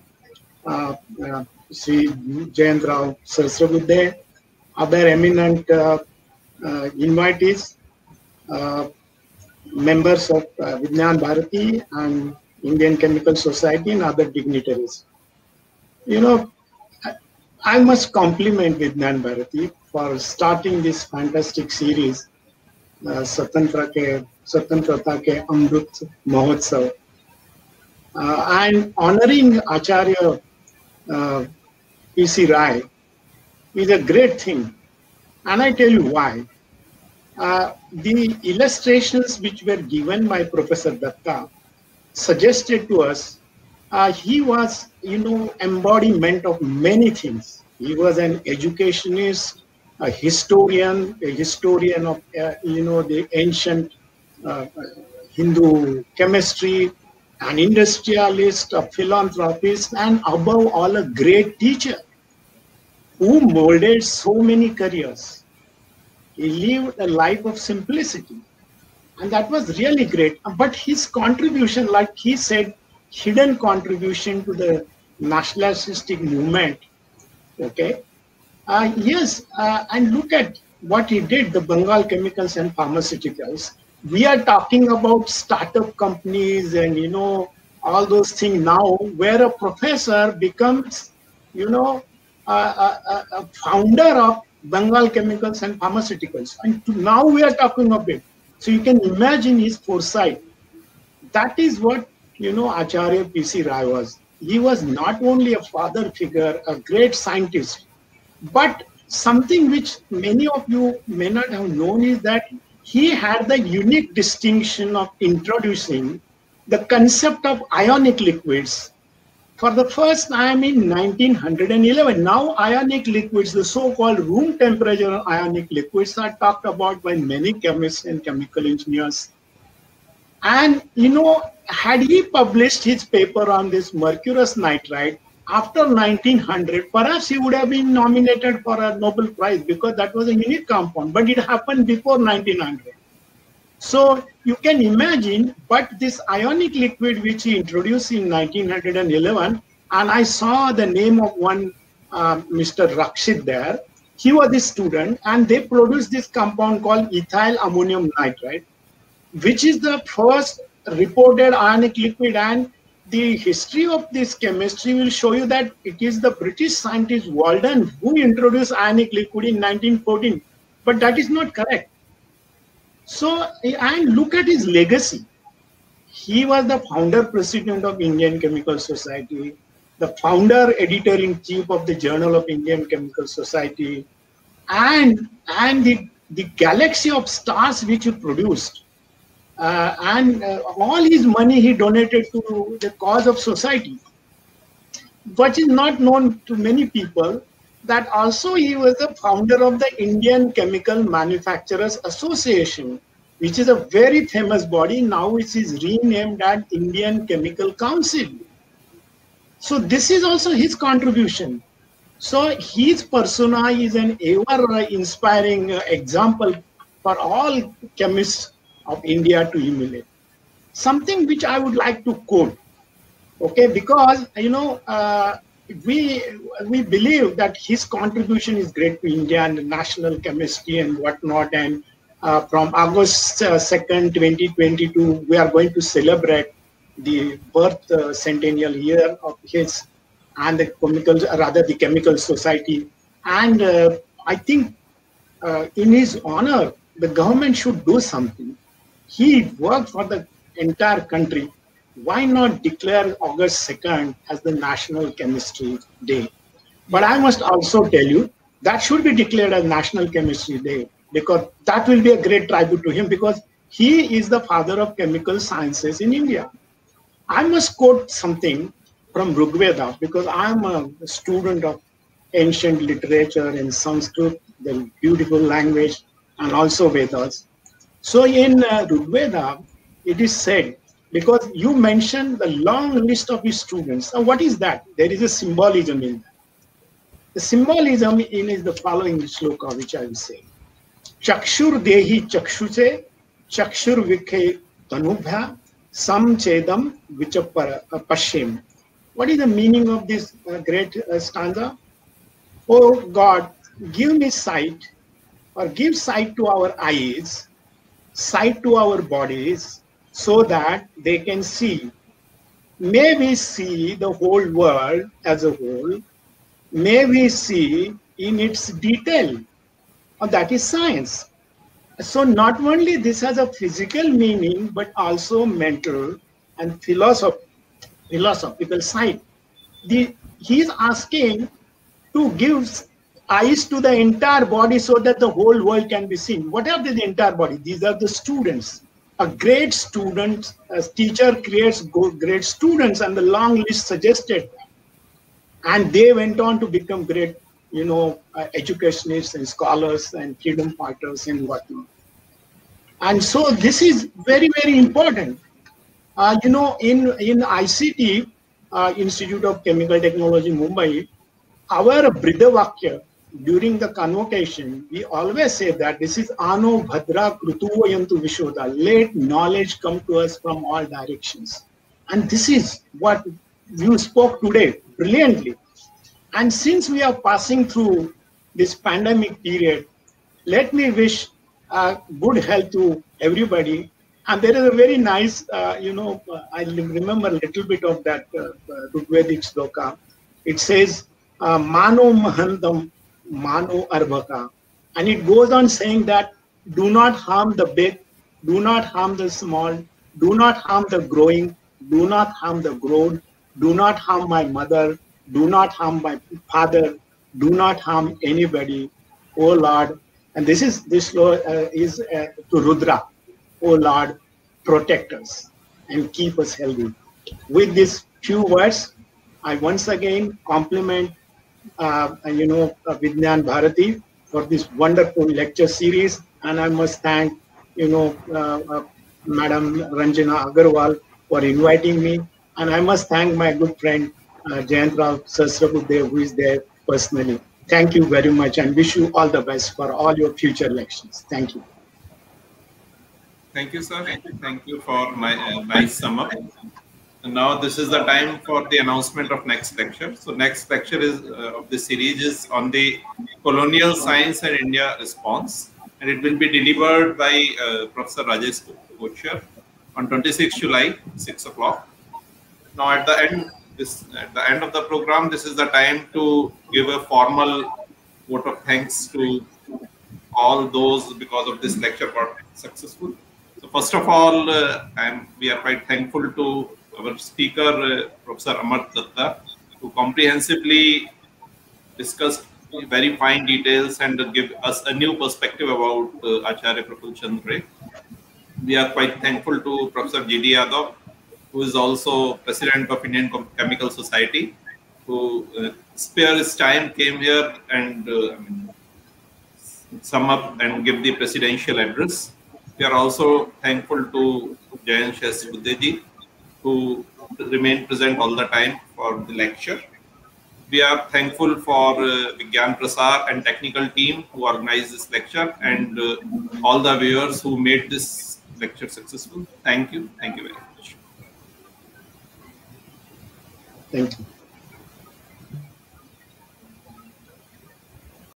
Sri Jayant Rao Sahasrabudhe, other eminent invitees, members of Vigyan Bharati and Indian Chemical Society and other dignitaries. You know, I must compliment Vigyan Bharati for starting this fantastic series, Swatantrata ke Amrit Mahotsav, and honoring Acharya P.C. Roy is a great thing. And I tell you why. The illustrations which were given by Professor Datta suggested to us he was, embodiment of many things. He was an educationist, a historian of, the ancient Hindu chemistry, an industrialist, a philanthropist, and above all, a great teacher who molded so many careers. He lived a life of simplicity, and that was really great. But his contribution, like he said, hidden contribution to the nationalistic movement, okay? Yes, and look at what he did, the Bengal Chemicals and Pharmaceuticals. We are talking about startup companies and, all those things now, where a professor becomes, a founder of Bengal Chemicals and Pharmaceuticals. And now we are talking of it. So you can imagine his foresight. That is what, Acharya P.C. Rai was. He was not only a father figure, a great scientist, but something which many of you may not have known is that he had the unique distinction of introducing the concept of ionic liquids for the first time in 1911. Now ionic liquids, the so-called room temperature ionic liquids, are talked about by many chemists and chemical engineers. And, had he published his paper on this mercurous nitride after 1900, perhaps he would have been nominated for a Nobel Prize, because that was a unique compound, but it happened before 1900. So you can imagine, but this ionic liquid which he introduced in 1911, and I saw the name of one Mr. Rakshit there, he was a student, and they produced this compound called ethyl ammonium nitride, which is the first reported ionic liquid. And the history of this chemistry will show you that it is the British scientist Walden who introduced ionic liquid in 1914, but that is not correct. So, and look at his legacy. He was the founder president of Indian Chemical Society, the founder editor-in-chief of the Journal of Indian Chemical Society, and the galaxy of stars which he produced. All his money he donated to the cause of society. What is not known to many people, that also he was the founder of the Indian Chemical Manufacturers Association, which is a very famous body. Now it is renamed as Indian Chemical Council. So this is also his contribution. So his persona is an ever inspiring example for all chemists of India to emulate. Something which I would like to quote, okay, because we believe that his contribution is great to India and national chemistry and whatnot. And from August 2nd, 2022, we are going to celebrate the birth centennial year of his and the Chemical Society. And I think in his honor, the government should do something. He worked for the entire country. Why not declare August 2nd as the National Chemistry Day? But I must also tell you, that should be declared as National Chemistry Day, because that will be a great tribute to him, because he is the father of chemical sciences in India. I must quote something from Rigveda, because I am a student of ancient literature in Sanskrit, the beautiful language, and also Vedas. So in Rigveda, it is said, because you mentioned the long list of his students. Now, what is that? There is a symbolism in that. The symbolism in is the following shloka, which I will say. Chakshur dehi chakshuse, chakshur vikhe tanubhya, sam chedam vichapashem. What is the meaning of this great stanza? Oh God, give me sight, or give sight to our eyes, sight to our bodies, so that they can see. May we see the whole world as a whole. May we see in its detail. And that is science. So not only this has a physical meaning, but also mental and philosophical side. He is asking to give eyes to the entire body so that the whole world can be seen. What are the entire body? These are the students. A great student, a teacher creates great students, and the long list suggested. And they went on to become great, educationists and scholars and freedom fighters and whatnot. And so this is very, very important. In ICT, Institute of Chemical Technology, Mumbai, our Bridavakya during the convocation, we always say that this is Ano Bhadra Krutuvayantu Vishoda. Let knowledge come to us from all directions. And this is what you spoke today brilliantly. And since we are passing through this pandemic period, let me wish good health to everybody. And there is a very nice, I remember a little bit of that Rigvedic sloka. It says, Mano Mahantam Mano Arbhaka. And it goes on saying that do not harm the big, do not harm the small, do not harm the growing, do not harm the grown, do not harm my mother, do not harm my father, do not harm anybody, O Lord. And this is to Rudra. O Lord, protect us and keep us healthy. With these few words, I once again compliment Vigyan Bharati for this wonderful lecture series, and I must thank Madam Ranjana Agarwal for inviting me, and I must thank my good friend Jayant Rao Sahasrabuddhe, who is there personally. Thank you very much, and wish you all the best for all your future lectures. Thank you. Thank you, sir. Thank you for my nice sum up. And now this is the time for the announcement of next lecture. So next lecture is of this series is on the colonial science and India response, and it will be delivered by Professor Rajesh Kochhar on 26 July, 6 o'clock. Now at the end of the program, this is the time to give a formal vote of thanks to all those because of this lecture were successful. So first of all, we are quite thankful to our speaker, Professor Amar Datta, who comprehensively discussed very fine details and give us a new perspective about Acharya Praful Chandra Ray. We are quite thankful to Professor G.D. Yadav, who is also President of Indian Chemical Society, who spare his time, came here and sum up and give the presidential address. We are also thankful to Jayant Sahasrabuddhe, who remain present all the time for the lecture. We are thankful for Vigyan Prasar and technical team who organized this lecture, and all the viewers who made this lecture successful. Thank you. Thank you very much. Thank you.